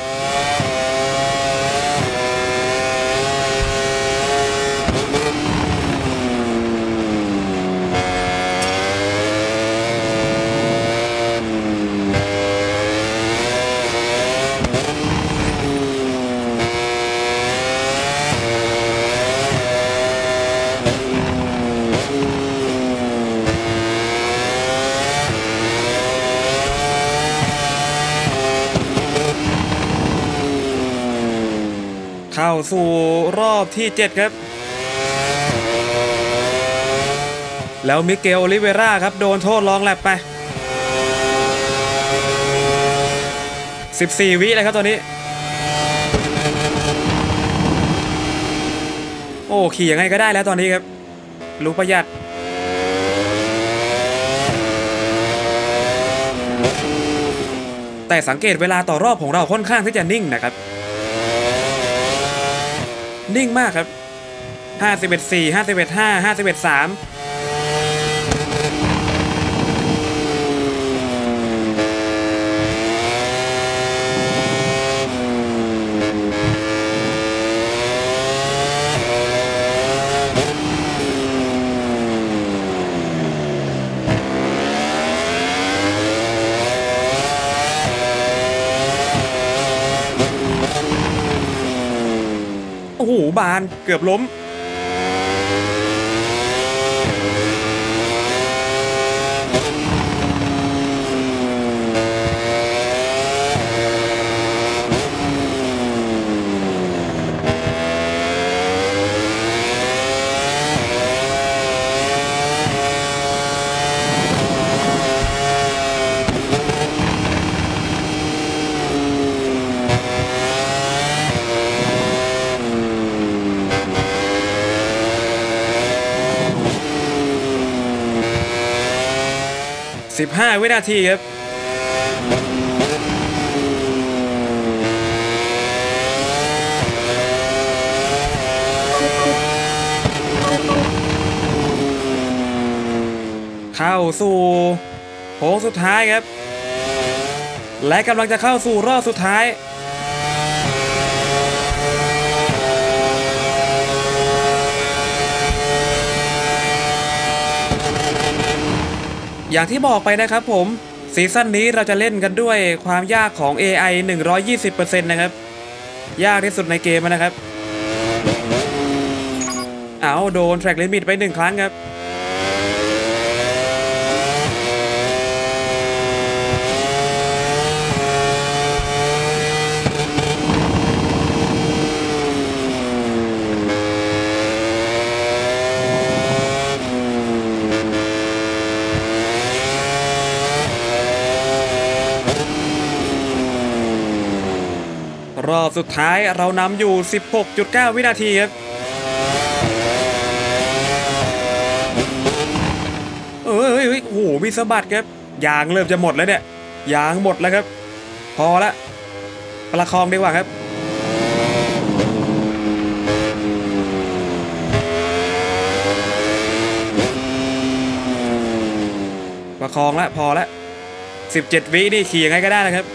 [SPEAKER 1] เข้าสู่รอบที่เจ็ดครับแล้วมิเกล โอลิเวร่าครับโดนโทษลองแลปไปสิบสี่วิเลยครับตอนนี้โอ้ขี่ยังไงก็ได้แล้วตอนนี้ครับลุงประหยัดแต่สังเกตเวลาต่อรอบของเราค่อนข้างที่จะนิ่งนะครับนิ่งมากครับห้าสิบเอ็ด สี่ ห้าสิบเอ็ด ห้า ห้าสิบเอ็ด สามโอ้โหบานเกือบล้มสิบห้าวินาทีครับเข้าสู่โค้งสุดท้ายครับและกำลังจะเข้าสู่รอบสุดท้ายอย่างที่บอกไปนะครับผมซีซั่นนี้เราจะเล่นกันด้วยความยากของ เอ ไอ หนึ่งร้อยยี่สิบเปอร์เซ็นต์ นะครับยากที่สุดในเกมนะครับเอาโดนแทร็กลิมิตไปหนึ่งครั้งครับรอบสุดท้ายเรานำอยู่ สิบหกจุดเก้า วินาทีครับเอ้ยโอ้โหมีสะบัดครับยางเริ่มจะหมดแล้วเนี่ยยางหมดแล้วครับพอละประคองดีกว่าครับประคองละพอละสิบเจ็ดวินี่ขี่ยังไงก็ได้นะครับ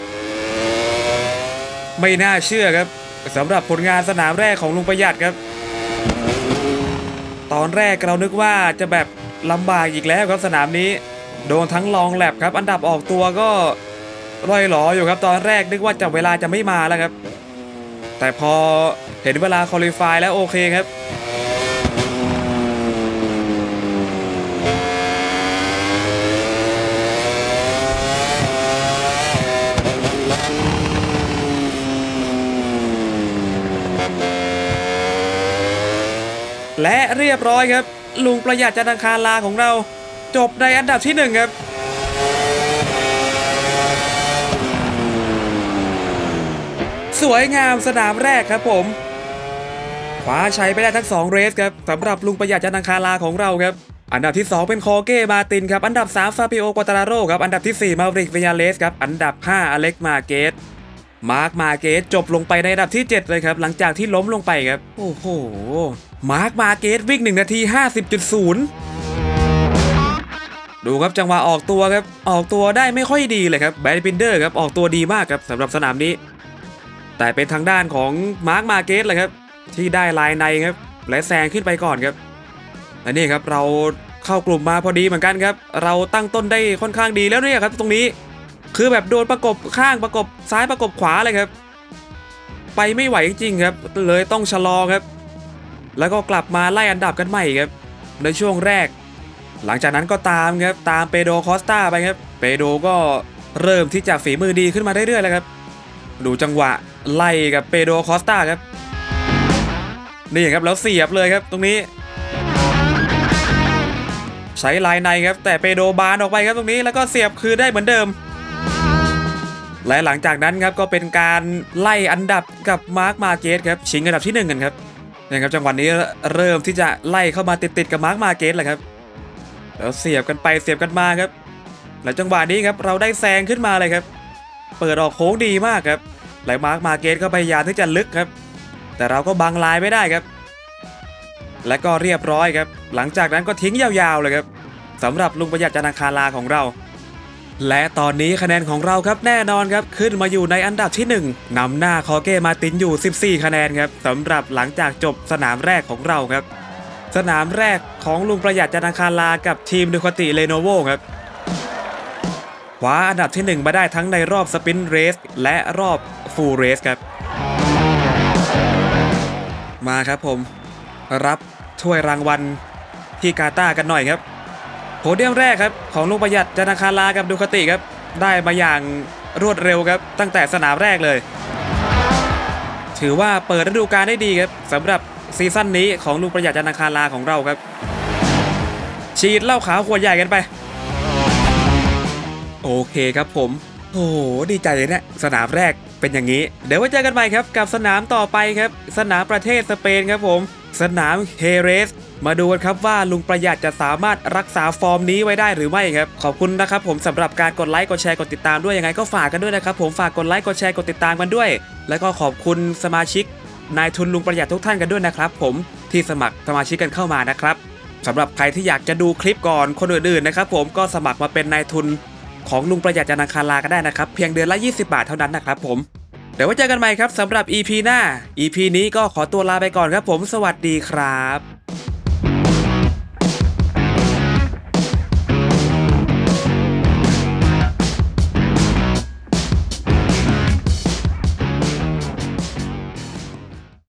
[SPEAKER 1] ไม่น่าเชื่อครับสำหรับผลงานสนามแรกของลุงประหยัดครับตอนแรกเรานึกว่าจะแบบลำบากอีกแล้วครับสนามนี้โดนทั้งลองแลปครับอันดับออกตัวก็ร่อยหลออยู่ครับตอนแรกนึกว่าจะเวลาจะไม่มาแล้วครับแต่พอเห็นเวลาควอลิฟายแล้วโอเคครับและเรียบร้อยครับลุงประหยัดจันทร์คาลาของเราจบในอันดับที่หนึ่งครับสวยงามสนามแรกครับผมคว้าชัยไปได้ทั้งสองเรสครับสำหรับลุงประหยัดจันทร์คาลาของเราครับอันดับที่สองเป็นคอเก้มาตินครับอันดับสามฟาบิโอ ควอตาราโร่ครับอันดับที่สี่มาริก วิญญาเลสครับอันดับห้าอเล็กมาเกสมาร์คมาเกสจบลงไปในอันดับที่เจ็ดเลยครับหลังจากที่ล้มลงไปครับโอ้โหมาร์คมาเกสวิ่งหนึ่งนาที ห้าสิบจุดศูนย์ดูครับจังหวะออกตัวครับออกตัวได้ไม่ค่อยดีเลยครับแบดบินเดอร์ครับออกตัวดีมากครับสำหรับสนามนี้แต่เป็นทางด้านของมาร์คมาเกสเลยครับที่ได้ลายในครับและแซงขึ้นไปก่อนครับและนี่ครับเราเข้ากลุ่มมาพอดีเหมือนกันครับเราตั้งต้นได้ค่อนข้างดีแล้วเนี่ยครับตรงนี้คือแบบโดนประกบข้างประกบซ้ายประกบขวาเลยครับไปไม่ไหวจริงๆครับเลยต้องชะลอครับแล้วก็กลับมาไล่อันดับกันใหม่ครับในช่วงแรกหลังจากนั้นก็ตามครับตามเปโดรคอสตาไปครับเปโดรก็เริ่มที่จะฝีมือดีขึ้นมาเรื่อยๆแล้วครับดูจังหวะไล่กับเปโดรคอสตาครับนี่ครับแล้วเสียบเลยครับตรงนี้ใช้ลายในครับแต่เปโดรบานออกไปครับตรงนี้แล้วก็เสียบคืนได้เหมือนเดิมและหลังจากนั้นครับก็เป็นการไล่อันดับกับมาร์คมาเกสครับชิงอันดับที่หนึ่งกันครับนะครับจังหวะนี้เริ่มที่จะไล่เข้ามาติดๆกับมาร์คมาเกสแหละครับแล้วเสียบกันไปเสียบกันมาครับและจังหวะนี้ครับเราได้แซงขึ้นมาเลยครับเปิดออกโค้งดีมากครับและมาร์คมาเกสก็พยายามที่จะลึกครับแต่เราก็บังลายไม่ได้ครับและก็เรียบร้อยครับหลังจากนั้นก็ทิ้งยาวๆเลยครับสำหรับลุงประหยัดจันทคาราของเราและตอนนี้คะแนนของเราครับแน่นอนครับขึ้นมาอยู่ในอันดับที่หนึ่งนำหน้าคอเก้มาตินอยู่สิบสี่คะแนนครับสำหรับหลังจากจบสนามแรกของเราครับสนามแรกของลุงประหยัดจันทคารากับทีมดูคาติเลโนโวครับคว้าอันดับที่หนึ่งมาได้ทั้งในรอบสปินเรสและรอบฟูลเรสครับมาครับผมรับถ้วยรางวัลที่กาตาร์กันหน่อยครับโพเดียมแรกครับของลุงประหยัดจันทคารากับดูคาติครับได้มาอย่างรวดเร็วครับตั้งแต่สนามแรกเลยถือว่าเปิดฤดูกาลได้ดีครับสำหรับซีซั่นนี้ของลุงประหยัดจันทคาราของเราครับฉีดเหล้าขาวขวดใหญ่กันไปโอเคครับผมโอ้โหดีใจเลยเนี่ยสนามแรกเป็นอย่างนี้เดี๋ยวไว้เจอกันใหม่ครับกับสนามต่อไปครับสนามประเทศสเปนครับผมสนามเฮเรสมาดูกันครับว่าลุงประหยัดจะสามารถรักษาฟอร์มนี้ไว้ได้หรือไม่ครับขอบคุณนะครับผมสำหรับการกดไลค์กดแชร์กดติดตามด้วยยังไงก็ฝากกันด้วยนะครับผมฝากกดไลค์กดแชร์กดติดตามกันด้วยแล้วก็ขอบคุณสมาชิกนายทุนลุงประหยัดทุกท่านกันด้วยนะครับผมที่สมัครสมาชิกกันเข้ามานะครับสำหรับใครที่อยากจะดูคลิปก่อนคนอื่นๆนะครับผมก็สมัครมาเป็นนายทุนของลุงประหยัดจันทคาราก็ได้นะครับเพียงเดือนละยี่สิบบาทเท่านั้นนะครับผมเดี๋ยวไว้เจอกันใหม่ครับสำหรับ อี พี หน้า อี พี นี้ก็ขอตัวลาไปก่อนครับผมสวัสดีครับ